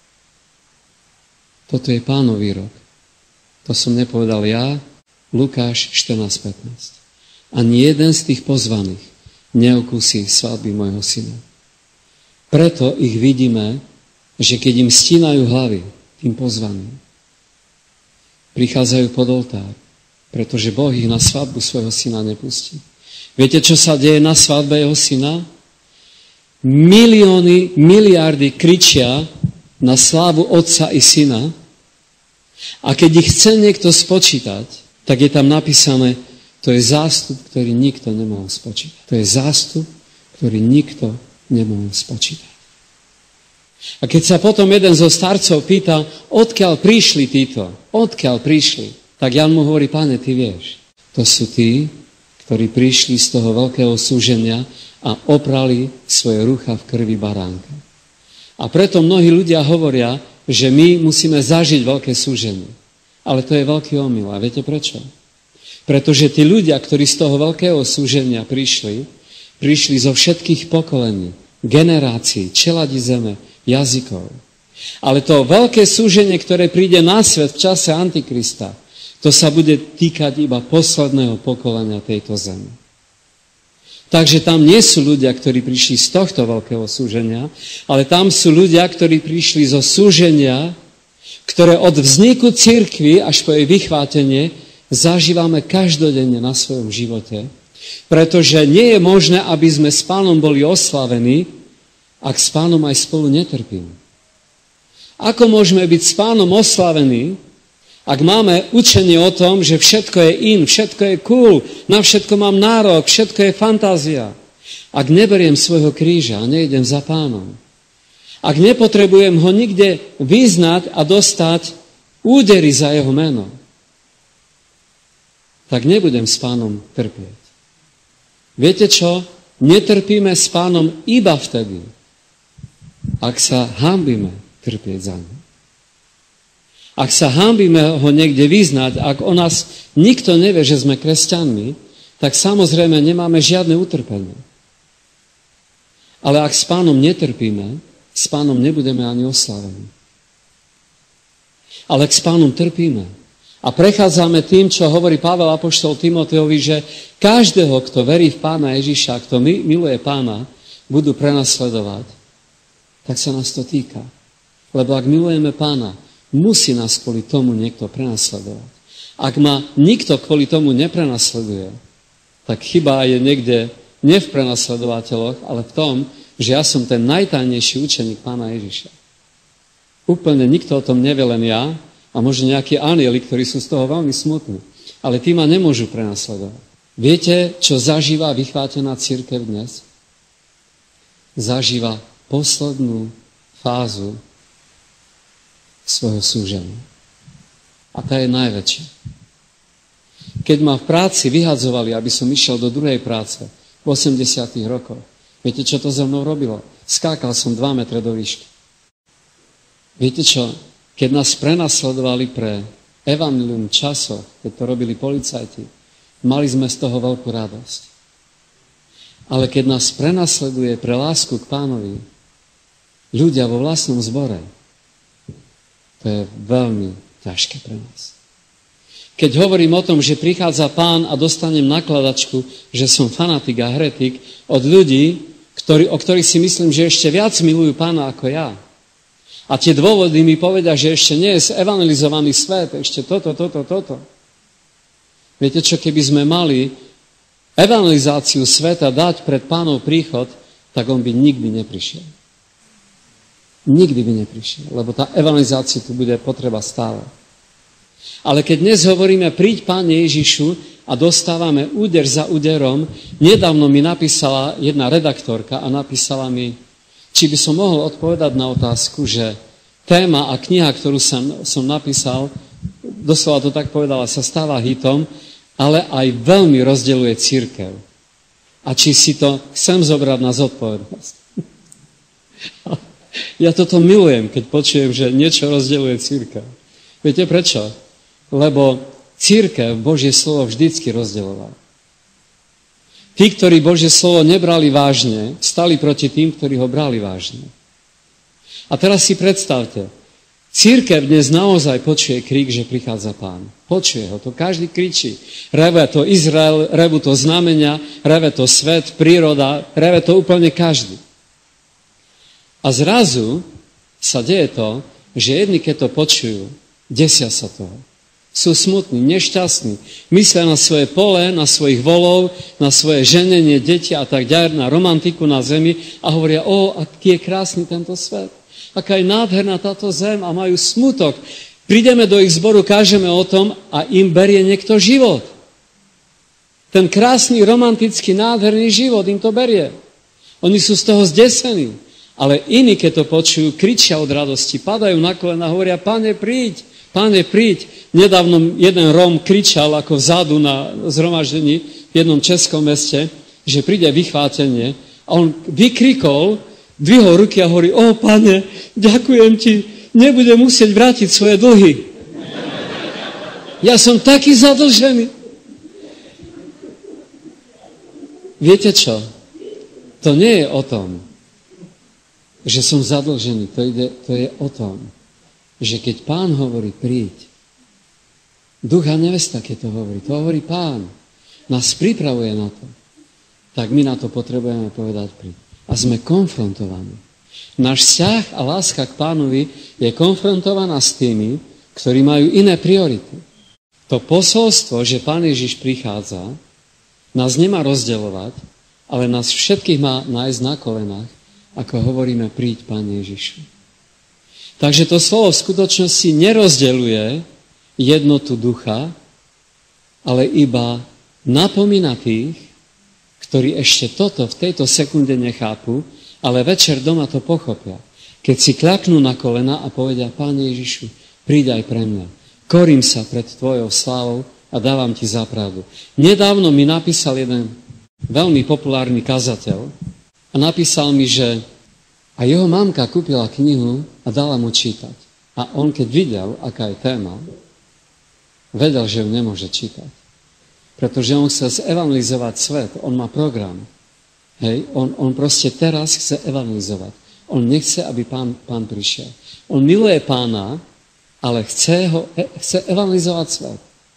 Toto je Pánov výrok. To som nepovedal ja, Lukáš 14:15. Ani jeden z tých pozvaných neokusí svadby mojho syna. Preto ich vidíme, že keď im stínajú hlavy, tým pozvaným, prichádzajú pod oltár, pretože Boh ich na svadbu svojho syna nepustí. Viete, čo sa deje na svadbe jeho syna? Milióny, miliardy kričia na slávu Otca i Syna a keď ich chce niekto spočítať, tak je tam napísané, to je zástup, ktorý nikto nemohol spočítať. To je zástup, ktorý nikto nemohol spočítať. A keď sa potom jeden zo starcov pýta, odkiaľ prišli títo, odkiaľ prišli, tak Jan mu hovorí, Pane, ty vieš, to sú tí, ktorí prišli z toho veľkého súženia a oprali svoje rucha v krvi baránka. A preto mnohí ľudia hovoria, že my musíme zažiť veľké súženie. Ale to je veľký omyl. A viete prečo? Pretože tí ľudia, ktorí z toho veľkého súženia prišli zo všetkých pokolení, generácií, čeladí zeme, jazykov. Ale to veľké súženie, ktoré príde na svet v čase Antikrista, to sa bude týkať iba posledného pokolenia tejto zeme. Takže tam nie sú ľudia, ktorí prišli z tohto veľkého súženia, ale tam sú ľudia, ktorí prišli zo súženia, ktoré od vzniku cirkvi až po jej vychvátenie zažívame každodenne na svojom živote, pretože nie je možné, aby sme s Pánom boli oslavení, ak s Pánom aj spolu netrpíme. Ako môžeme byť s Pánom oslavení, ak máme učenie o tom, že všetko je všetko je cool, na všetko mám nárok, všetko je fantázia. Ak neberiem svojho kríža a nejdem za Pánom, ak nepotrebujem ho nikde vyznať a dostať údery za jeho meno, tak nebudem s Pánom trpieť. Viete čo? netrpíme s Pánom iba vtedy, ak sa hanbíme trpieť za ňu. Ak sa hanbíme ho niekde vyznať, ak o nás nikto nevie, že sme kresťanmi, tak samozrejme nemáme žiadne utrpenie. Ale ak s Pánom netrpíme, s Pánom nebudeme ani oslavení. Ale ak s Pánom trpíme a prechádzame tým, čo hovorí Pavel apoštol Timotejovi, že každého, kto verí v Pána Ježiša, kto miluje Pána, budú prenasledovať, tak sa nás to týka. Lebo ak milujeme Pána, musí nás kvôli tomu niekto prenasledovať. Ak ma nikto kvôli tomu neprenasleduje, tak chyba je niekde nie v prenasledovateľoch, ale v tom, že ja som ten najtajnejší učeník Pána Ježiša. Úplne nikto o tom nevie, len ja a možno nejakí anjeli, ktorí sú z toho veľmi smutní. Ale tí ma nemôžu prenasledovať. Viete, čo zažíva vychvátená cirkev dnes? Zažíva poslednú fázu svojho súženia. A tá je najväčšia. Keď ma v práci vyhadzovali, aby som išiel do druhej práce v 80. rokoch, viete, čo to so mnou robilo? Skákal som 2 metre do výšky. Viete čo? Keď nás prenasledovali pre evanjelium časoch, keď to robili policajti, mali sme z toho veľkú radosť. Ale keď nás prenasleduje pre lásku k Pánovi ľudia vo vlastnom zbore, to je veľmi ťažké pre nás. Keď hovorím o tom, že prichádza Pán a dostanem nakladačku, že som fanatik a heretik od ľudí, o ktorých si myslím, že ešte viac milujú Pána ako ja. A tie dôvody mi povedia, že ešte nie je zevangelizovaný svet, ešte toto. Viete čo, keby sme mali evangelizáciu sveta dať pred Pánov príchod, tak on by nikdy neprišiel. Nikdy by neprišiel, lebo tá evangelizácia tu bude potreba stále. Ale keď dnes hovoríme, príď Páne Ježišu a dostávame úder za úderom, nedávno mi napísala jedna redaktorka a napísala mi, či by som mohol odpovedať na otázku, že téma a kniha, ktorú som napísal, doslova to tak povedala, sa stáva hitom, ale aj veľmi rozdeľuje cirkev. A či si to chcem zobrať na zodpovednosť. Ja toto milujem, keď počujem, že niečo rozdeľuje cirkev. Viete prečo? Lebo cirkev Božie slovo vždycky rozdeľovala. Tí, ktorí Božie slovo nebrali vážne, stali proti tým, ktorí ho brali vážne. A teraz si predstavte, cirkev dnes naozaj počuje krík, že prichádza Pán. Počuje ho, to každý kričí. Reve to Izrael, revu to znamenia, reve to svet, príroda, reve to úplne každý. A zrazu sa deje to, že jedni, keď to počujú, desia sa toho. Sú smutní, nešťastní. Myslia na svoje pole, na svojich volov, na svoje ženenie, deti a tak ďalej, na romantiku na zemi a hovoria, aký je krásny tento svet. Aká je nádherná táto zem a majú smutok. Prídeme do ich zboru, kážeme o tom a im berie niekto život. Ten krásny, romantický, nádherný život im to berie. Oni sú z toho zdesení. Ale iní, keď to počujú, kričia od radosti, padajú na kolena a hovoria, Pane, príď, Nedávno jeden Róm kričal ako vzadu na zhromaždení v jednom českom meste, že príde vychvátenie a on vykrikol, dvihol ruky a hovorí, Pane, ďakujem ti, nebudem musieť vrátiť svoje dlhy. Ja som taký zadlžený. Viete čo? To nie je o tom, že som zadlžený. To je o tom, že keď Pán hovorí príď, duch a nevesta, keď to hovorí Pán, nás pripravuje na to, tak my na to potrebujeme povedať príď. A sme konfrontovaní. Náš vzťah a láska k Pánovi je konfrontovaná s tými, ktorí majú iné priority. To posolstvo, že Pán Ježiš prichádza, nás nemá rozdeľovať, ale nás všetkých má nájsť na kolenách, ako hovoríme príď, Pane Ježišu. Takže to slovo v skutočnosti nerozdeľuje jednotu ducha, ale iba napomína tých, ktorí ešte toto v tejto sekunde nechápu, ale večer doma to pochopia. Keď si kľaknú na kolena a povedia, Pane Ježišu, príď aj pre mňa. Korím sa pred tvojou slávou a dávam ti za pravdu. Nedávno mi napísal jeden veľmi populárny kazateľ a napísal mi, že a jeho mamka kúpila knihu a dala mu čítať. A on, keď videl, aká je téma, vedel, že ju nemôže čítať. Pretože on chce zevangelizovať svet, on má program. Hej, on proste teraz chce evangelizovať. On nechce, aby pán prišiel. On miluje pána, ale chce evangelizovať svet.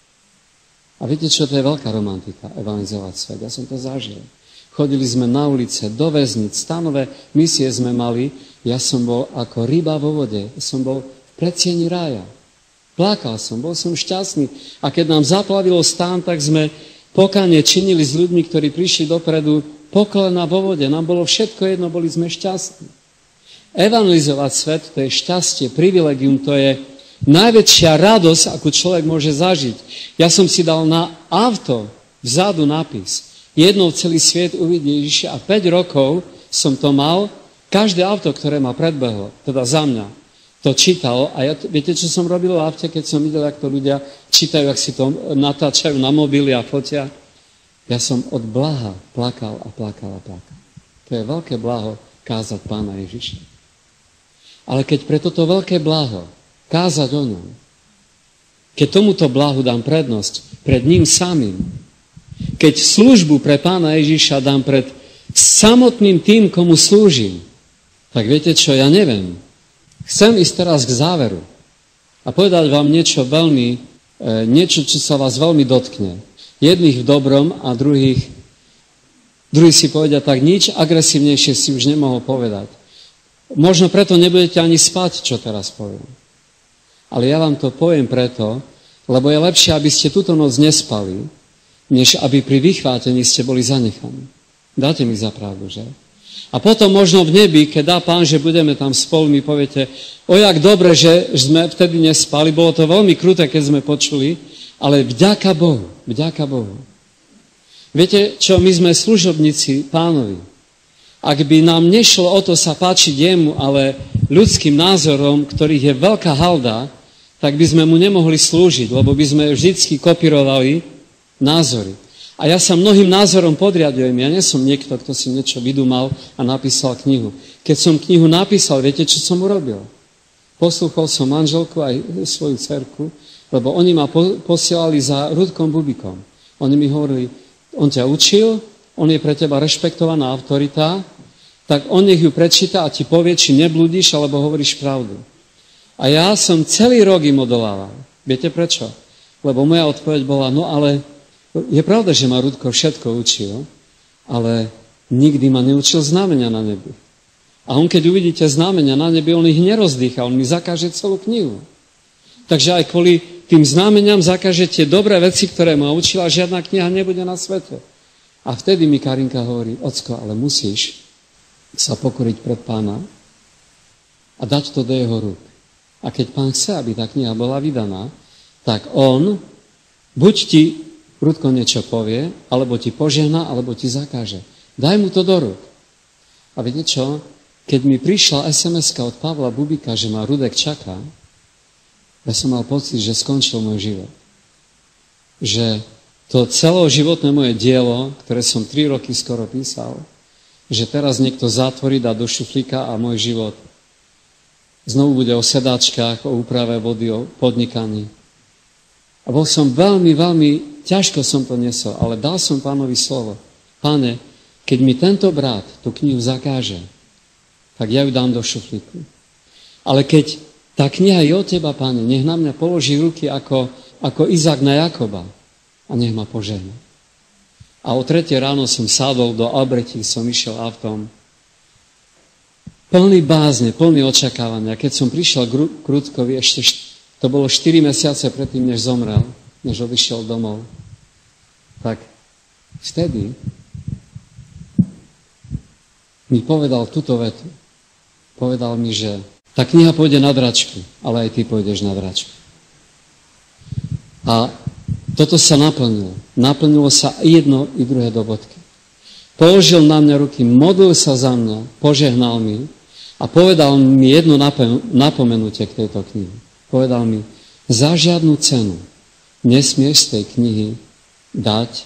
A viete, čo to je veľká romantika, evangelizovať svet. Ja som to zažil. Chodili sme na ulice, do väznic, stanové misie sme mali. Ja som bol ako ryba vo vode. Som bol v predsieni rája. Plakal som, bol som šťastný. A keď nám zaplavilo stán, tak sme pokánie činili s ľuďmi, ktorí prišli dopredu po kolena vo vode. Nám bolo všetko jedno, boli sme šťastní. Evangelizovať svet, to je šťastie, privilegium, to je najväčšia radosť, akú človek môže zažiť. Ja som si dal na auto vzadu nápis. Jednou celý svet uvidí Ježiša a 5 rokov som to mal, každé auto, ktoré ma predbehlo, teda za mňa, to čítalo. A ja, viete, čo som robil v aute, keď som videl, jak to ľudia čítajú, jak si to natáčajú na mobily a fotia? Ja som od blaha plakal a plakal a plakal. To je veľké blaho kázať Pána Ježiša. Ale keď pre toto veľké blaho kázať o ňom, keď tomuto blahu dám prednosť pred ním samým, keď službu pre Pána Ježiša dám pred samotným tým, komu slúžim, tak viete čo, ja neviem. Chcem ísť teraz k záveru a povedať vám niečo veľmi, niečo, čo sa vás veľmi dotkne. Jedných v dobrom a druhých si povedia tak, nič agresívnejšie si už nemohol povedať. Možno preto nebudete ani spať, čo teraz poviem. Ale ja vám to poviem preto, lebo je lepšie, aby ste túto noc nespali, než aby pri vychvátení ste boli zanechaní. Dáte mi za pravdu, že? A potom možno v nebi, keď dá Pán, že budeme tam spolu, mi poviete, o jak dobre, že sme vtedy nespali, bolo to veľmi kruté, keď sme počuli, ale vďaka Bohu, vďaka Bohu. Viete čo, my sme služobníci Pánovi. Ak by nám nešlo o to sa páčiť jemu, ale ľudským názorom, ktorých je veľká halda, tak by sme mu nemohli slúžiť, lebo by sme vždycky kopírovali názory. A ja sa mnohým názorom podriadujem. Ja nie som niekto, kto si niečo vydúmal a napísal knihu. Keď som knihu napísal, viete, čo som urobil? Poslúchol som manželku aj svoju dcerku, lebo oni ma posielali za Rudkom Bubikom. Oni mi hovorili, on ťa učil, on je pre teba rešpektovaná autorita, tak on nech ju prečíta a ti povie, či neblúdiš, alebo hovoríš pravdu. A ja som celý rok im odolával. Viete prečo? Lebo moja odpoveď bola, no ale je pravda, že ma Rudko všetko učil, ale nikdy ma neučil znamenia na nebi. A on, keď uvidíte znamenia na nebi, on ich nerozdýcha, on mi zakáže celú knihu. Takže aj kvôli tým znameniam zakáže tie dobré veci, ktoré ma učila, žiadna kniha nebude na svete. A vtedy mi Karinka hovorí, ocko, ale musíš sa pokoriť pred Pána a dať to do jeho rúk. A keď Pán chce, aby tá kniha bola vydaná, tak on buď ti Rudko niečo povie, alebo ti požehná, alebo ti zakáže. Daj mu to do rúk. A viete čo? Keď mi prišla SMS-ka od Pavla Bubika, že ma Rudek čaká, ja som mal pocit, že skončil môj život. Že to celoživotné moje dielo, ktoré som 3 roky skoro písal, že teraz niekto zatvorí, dá do šuflíka a môj život znovu bude o sedáčkach, o úprave vody, o podnikaní. A bol som veľmi, veľmi, ťažko som to nesol, ale dal som Pánovi slovo. Pane, keď mi tento brat tú knihu zakáže, tak ja ju dám do šuflíku. Ale keď tá kniha je od teba, Pane, nech na mňa položí ruky ako Izák na Jakoba a nech ma požehná. A o 3 ráno som sadol do Albrechtí, som išiel autom. Plný bázne, plný očakávania. Keď som prišiel k Rudkovi, ešte to bolo 4 mesiace predtým, než zomrel, než odišiel domov, tak vtedy mi povedal túto vetu. Povedal mi, že tá kniha pôjde na dračku, ale aj ty pôjdeš na dračku. A toto sa naplnilo. Naplnilo sa jedno i druhé do bodky. Položil na mňa ruky, modlil sa za mňa, požehnal mi a povedal mi jedno napomenutie k tejto knihe. Povedal mi, za žiadnu cenu nesmieš z tej knihy dať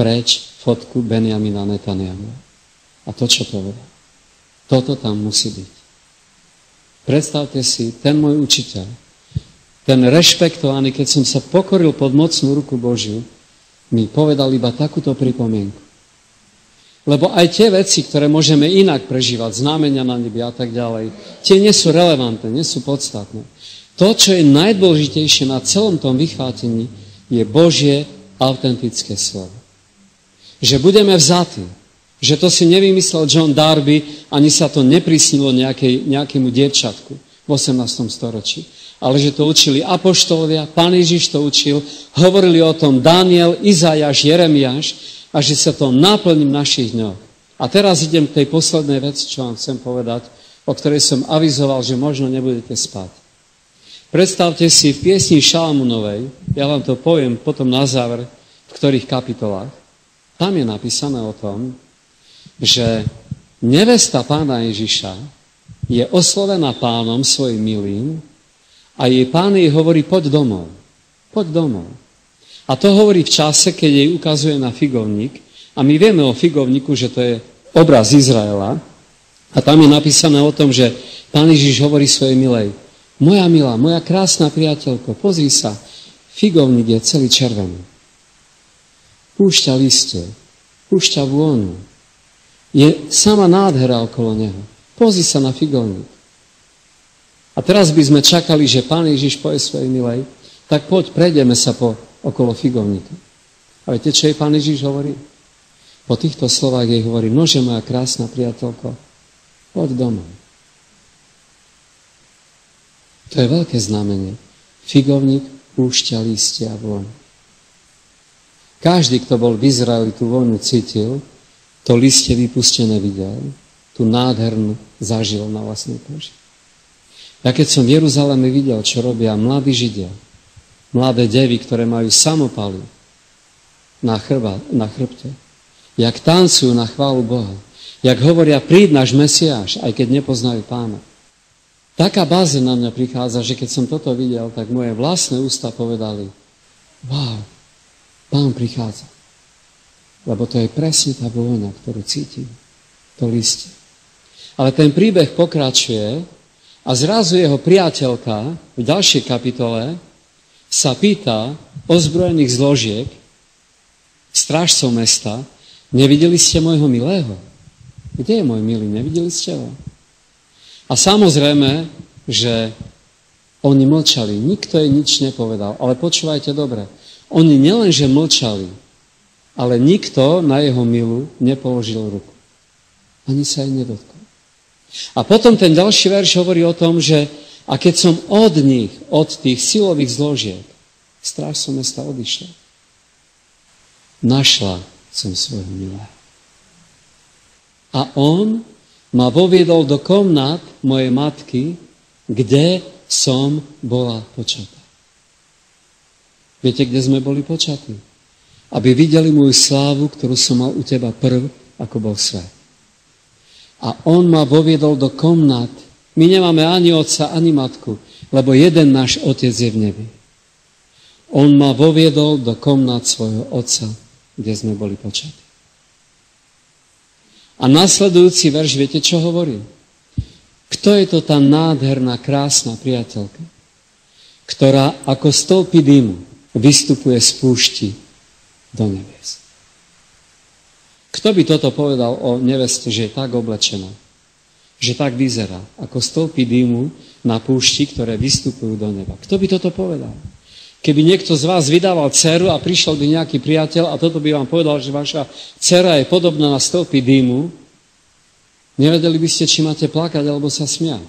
preč fotku Benjamina Netanjahu. A to, čo povedal. Toto tam musí byť. Predstavte si, ten môj učiteľ, ten rešpektovaný, keď som sa pokoril pod mocnú ruku Božiu, mi povedal iba takúto pripomienku. Lebo aj tie veci, ktoré môžeme inak prežívať, znamenia na nebi a tak ďalej, tie nie sú relevantné, nie sú podstatné. To, čo je najdôležitejšie na celom tom vychvátení, je Božie autentické slovo. Že budeme vzatí, že to si nevymyslel John Darby, ani sa to neprisnilo nejakému dievčatku v 18. storočí. Ale že to učili apoštolovia, Pán Ježiš to učil, hovorili o tom Daniel, Izajáš, Jeremiáš, a že sa to naplní v našich dňoch. A teraz idem k tej poslednej veci, čo vám chcem povedať, o ktorej som avizoval, že možno nebudete spať. Predstavte si v piesni Šalamunovej, ja vám to poviem potom na záver, v ktorých kapitolách, tam je napísané o tom, že nevesta Pána Ježiša je oslovená Pánom svojim milým a jej Pán jej hovorí, poď domov, poď domov. A to hovorí v čase, keď jej ukazuje na figovník. A my vieme o figovníku, že to je obraz Izraela. A tam je napísané o tom, že Pán Ježiš hovorí svojej milej, moja milá, moja krásna priateľko, pozri sa, figovník je celý červený. Púšťa listie, púšťa vôňu. Je sama nádhera okolo neho. Pozri sa na figovník. A teraz by sme čakali, že Pán Ježiš povie svojej milej, tak poď, prejdeme sa okolo figovníka. A viete, čo jej Pán Ježiš hovorí? Po týchto slovách jej hovorí, nože moja krásna priateľko, poď domov. To je veľké znamenie. Figovník púšťa lístia a vôňu. Každý, kto bol v Izraeli, tú vôňu cítil, to listie vypustené videl, tú nádhernú zažil na vlastnej koži. Ja keď som v Jeruzaleme videl, čo robia mladí Židia, mladé devy, ktoré majú samopaly na chrbte, jak tancujú na chválu Boha, jak hovoria, príď náš Mesiáš, aj keď nepoznajú Pána. Taká bázeň na mňa prichádza, že keď som toto videl, tak moje vlastné ústa povedali, wow, Pán prichádza. Lebo to je presne tá vôňa, ktorú cítim, to listie. Ale ten príbeh pokračuje a zrazu jeho priateľka v ďalšej kapitole sa pýta ozbrojených zložiek, strážcov mesta, nevideli ste môjho milého? Kde je môj milý? Nevideli ste ho? A samozrejme, že oni mlčali. Nikto jej nič nepovedal. Ale počúvajte dobre. Oni nielenže mlčali, ale nikto na jeho milu nepoložil ruku. Ani sa jej nedotkol. A potom ten ďalší verš hovorí o tom, že a keď som od nich, od tých silových zložiek, strážcov mesta odišla, našla som svojho milého. A on ma voviedol do komnát mojej matky, kde som bola počatá. Viete, kde sme boli počatí? Aby videli moju slávu, ktorú som mal u teba prv, ako bol svet. A on ma voviedol do komnát. My nemáme ani otca, ani matku, lebo jeden náš otec je v nebi. On ma voviedol do komnát svojho otca, kde sme boli počatí. A nasledujúci verš, viete, čo hovorí? Kto je to tá nádherná, krásna priateľka, ktorá ako stĺpy dymu vystupuje z púšti do nebies? Kto by toto povedal o neveste, že je tak oblečená, že tak vyzerá, ako stĺpy dymu na púšti, ktoré vystupujú do neba? Kto by toto povedal? Keby niekto z vás vydával dceru a prišiel by nejaký priateľ a toto by vám povedal, že vaša dcera je podobná na stĺpy dymu, nevedeli by ste, či máte plakať alebo sa smiať.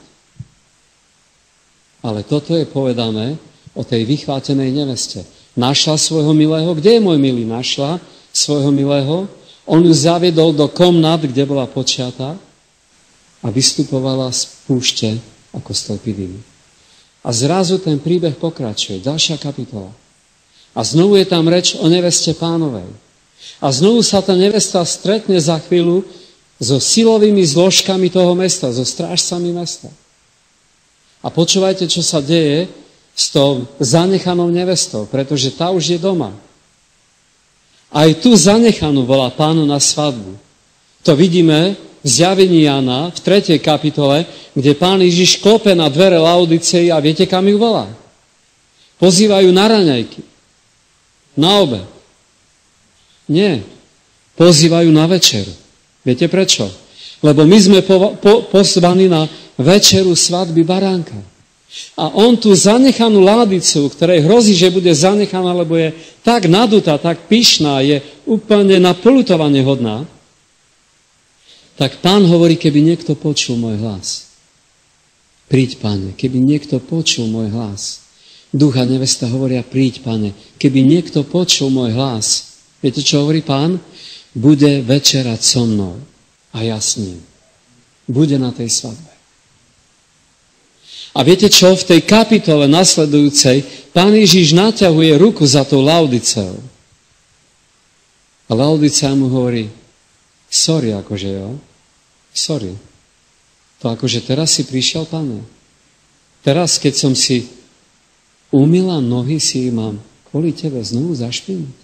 Ale toto je povedané o tej vychvátenej neveste. Našla svojho milého. Kde je môj milý? Našla svojho milého. On ju zaviedol do komnát, kde bola počiatá a vystupovala z púšte ako stĺpy dymu. A zrazu ten príbeh pokračuje. Ďalšia kapitola. A znovu je tam reč o neveste Pánovej. A znovu sa tá nevesta stretne za chvíľu so silovými zložkami toho mesta, so strážcami mesta. A počúvajte, čo sa deje s tou zanechanou nevestou, pretože tá už je doma. Aj tu zanechanú volá Pánu na svadbu. To vidíme v zjavení Jana v 3. kapitole, kde Pán Ježiš klope na dvere Laodicei a viete, kam ju volá? Pozývajú na raňajky, na obed. Nie, pozývajú na večeru. Viete prečo? Lebo my sme pozvaní na večeru svadby baránka. A on tú zanechanú Laodicu, ktorej hrozí, že bude zanechaná, lebo je tak nadutá, tak pyšná, je úplne na poľutovanie hodná, tak Pán hovorí, keby niekto počul môj hlas. Príď, Pane, keby niekto počul môj hlas. Duch a nevesta hovoria, príď, Pane, keby niekto počul môj hlas. Viete, čo hovorí Pán? Bude večerať so mnou a ja s ním. Bude na tej svadbe. A viete čo? V tej kapitole nasledujúcej Pán Ježiš naťahuje ruku za tou Laodiceou. A Laodicea mu hovorí, sorry, akože jo, sorry. To akože teraz si prišiel, Pane. Teraz, keď som si umyla nohy, si mám kvôli tebe znovu zašpiniť.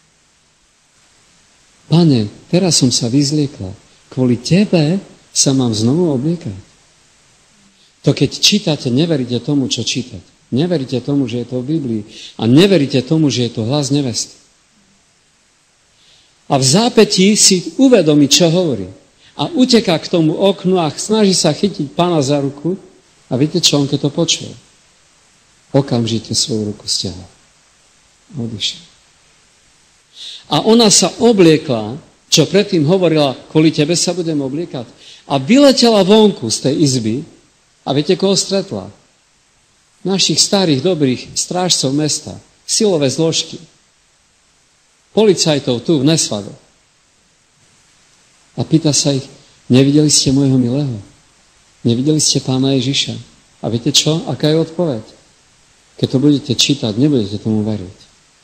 Pane, teraz som sa vyzliekla. Kvôli tebe sa mám znovu obliekať. To keď čítate, neveríte tomu, čo čítate. Neveríte tomu, že je to v Biblii. A neveríte tomu, že je to hlas nevesty. A v zápätí si uvedomí, čo hovorí. A uteká k tomu oknu a snaží sa chytiť Pána za ruku. A viete čo, on keď to počul? Okamžite svoju ruku stiahol. A odišiel. A ona sa obliekla, čo predtým hovorila, kvôli tebe sa budem obliekať. A vyletela vonku z tej izby. A viete, koho stretla? Našich starých, dobrých strážcov mesta, silové zložky, policajtov tu v Nesvade. A pýta sa ich, nevideli ste môjho milého? Nevideli ste Pána Ježiša? A viete čo? Aká je odpoveď? Keď to budete čítať, nebudete tomu veriť.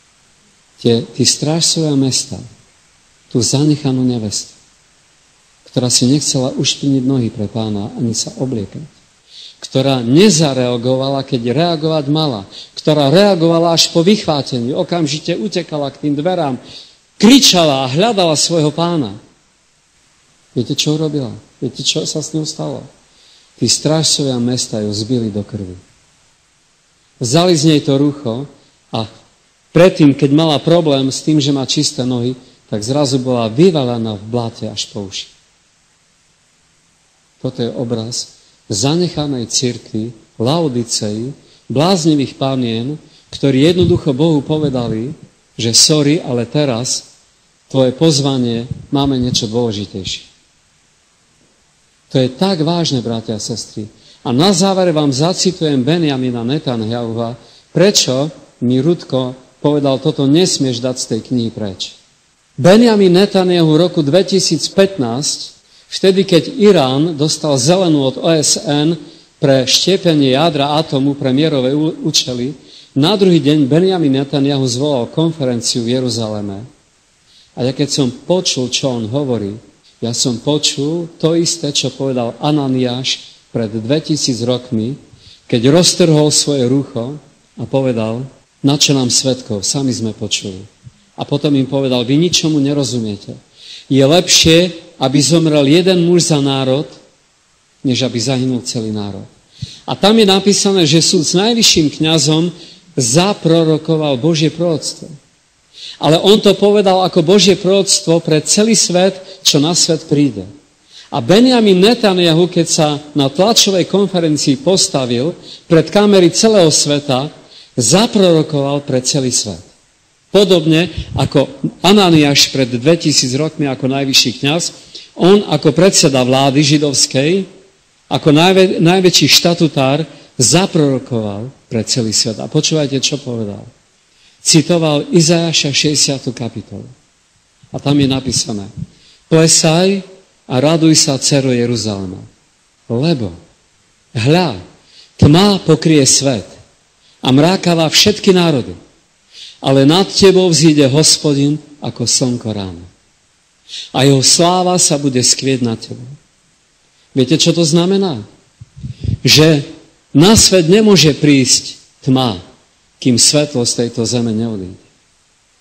Tí strážcovia mesta, tú zanechanú nevestu, ktorá si nechcela ušpiniť nohy pre Pána ani sa obliekať, ktorá nezareagovala, keď reagovať mala, ktorá reagovala až po vychvátení, okamžite utekala k tým dverám, kričala a hľadala svojho Pána. Viete, čo urobila? Viete, čo sa s ňou stalo? Tí strážcovia mesta ju zbili do krvi. Vzali z nej to rucho a predtým, keď mala problém s tým, že má čisté nohy, tak zrazu bola vyvalená v bláte až po uši. Toto je obraz zanechanej cirkvi, Laodicei, bláznivých panien, ktorí jednoducho Bohu povedali, že sorry, ale teraz tvoje pozvanie máme niečo dôležitejšie. To je tak vážne, bratia a sestry. A na záver vám zacitujem Benjamina Netanjahua, prečo mi Rudko povedal, toto nesmieš dať z tej knihy preč. Benjamin Netanjahu v roku 2015, vtedy, keď Irán dostal zelenú od OSN pre štiepenie jadra atómu pre mierové účely, na druhý deň Benjamin Netanjahu zvolal konferenciu v Jeruzaleme. A ja keď som počul, čo on hovorí, ja som počul to isté, čo povedal Ananiáš pred 2000 rokmi, keď roztrhol svoje rucho a povedal, na čo nám svedkov, sami sme počuli. A potom im povedal, vy ničomu nerozumiete. Je lepšie, aby zomrel jeden muž za národ, než aby zahynul celý národ. A tam je napísané, že súd s najvyšším kňazom zaprorokoval Božie proroctvo. Ale on to povedal ako Božie proroctvo pre celý svet, čo na svet príde. A Benjamin Netanjahu, keď sa na tlačovej konferencii postavil pred kamery celého sveta, zaprorokoval pre celý svet. Podobne ako Ananiáš pred 2000 rokmi ako najvyšší kňaz, on ako predseda vlády židovskej, ako najväčší štatutár, zaprorokoval pre celý svet. A počúvajte, čo povedal. Citoval Izajaša 60. kapitolu. A tam je napísané, plesaj a raduj sa, dcero Jeruzalema, lebo hľa, tma pokrie svet a mrákava všetky národy, ale nad tebou vzíde Hospodin ako slnko ráno. A jeho sláva sa bude skvieť nad tebou. Viete, čo to znamená? Že na svet nemôže prísť tma, kým svetlo z tejto zeme neodíde.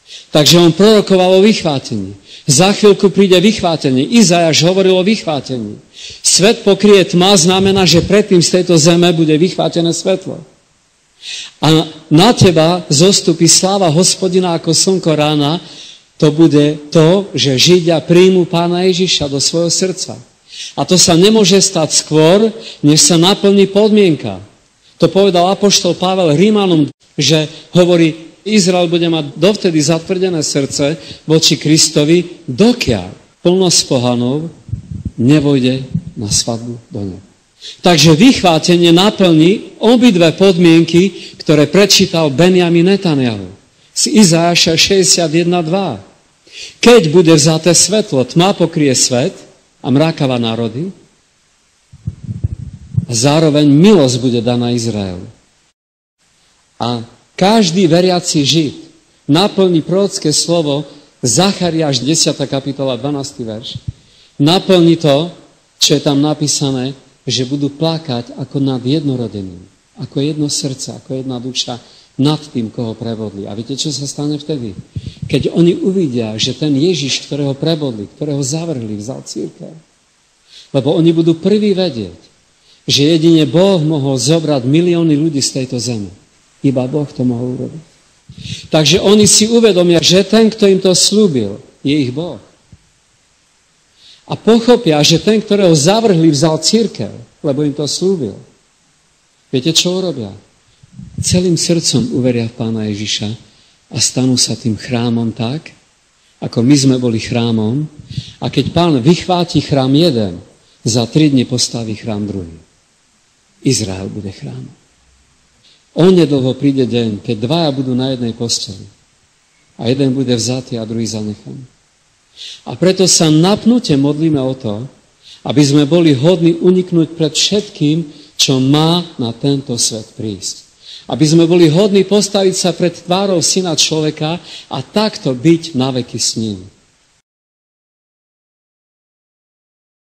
Takže on prorokoval o vychvátení. Za chvíľku príde vychvátenie. Izajáš hovoril o vychvátení. Svet pokrie tma znamená, že predtým z tejto zeme bude vychvátené svetlo. A na teba zostupí sláva Hospodina ako slnko rána. To bude to, že Židia príjmu Pána Ježiša do svojho srdca. A to sa nemôže stať skôr, než sa naplní podmienka. To povedal apoštol Pavel Rímanom, že hovorí, Izrael bude mať dovtedy zatvrdené srdce voči Kristovi, dokiaľ plnosť pohanov nevojde na svadbu do neba. Takže vychvátenie naplní obidve podmienky, ktoré prečítal Benjamin Netanjahu z Izajaša 61.2. Keď bude vzaté svetlo, tma pokrie svet a mrákava národy a zároveň milosť bude daná Izraelu. A každý veriaci Žid naplní prorocké slovo Zachariáš 10. kapitola 12. verš. Naplní to, čo je tam napísané, že budú plakať ako nad jednorodeným, ako jedno srdce, ako jedna duša nad tým, koho prevodli. A viete, čo sa stane vtedy? Keď oni uvidia, že ten Ježiš, ktorého prevodli, ktorého zavrhli, vzal cirkev. Lebo oni budú prví vedieť, že jedine Boh mohol zobrať milióny ľudí z tejto zeme. Iba Boh to mohol urobiť. Takže oni si uvedomia, že ten, kto im to slúbil, je ich Boh. A pochopia, že ten, ktorého zavrhli, vzal cirkev, lebo im to slúbil. Viete, čo urobia? Celým srdcom uveria v Pána Ježiša a stanú sa tým chrámom tak, ako my sme boli chrámom. A keď Pán vychváti chrám jeden, za 3 dni postaví chrám druhý. Izrael bude chrámom. Onedlho príde deň, keď dvaja budú na jednej posteli. A jeden bude vzatý a druhý zanechaný. A preto sa napnutie modlíme o to, aby sme boli hodní uniknúť pred všetkým, čo má na tento svet prísť. Aby sme boli hodní postaviť sa pred tvárou Syna človeka a takto byť naveky s ním.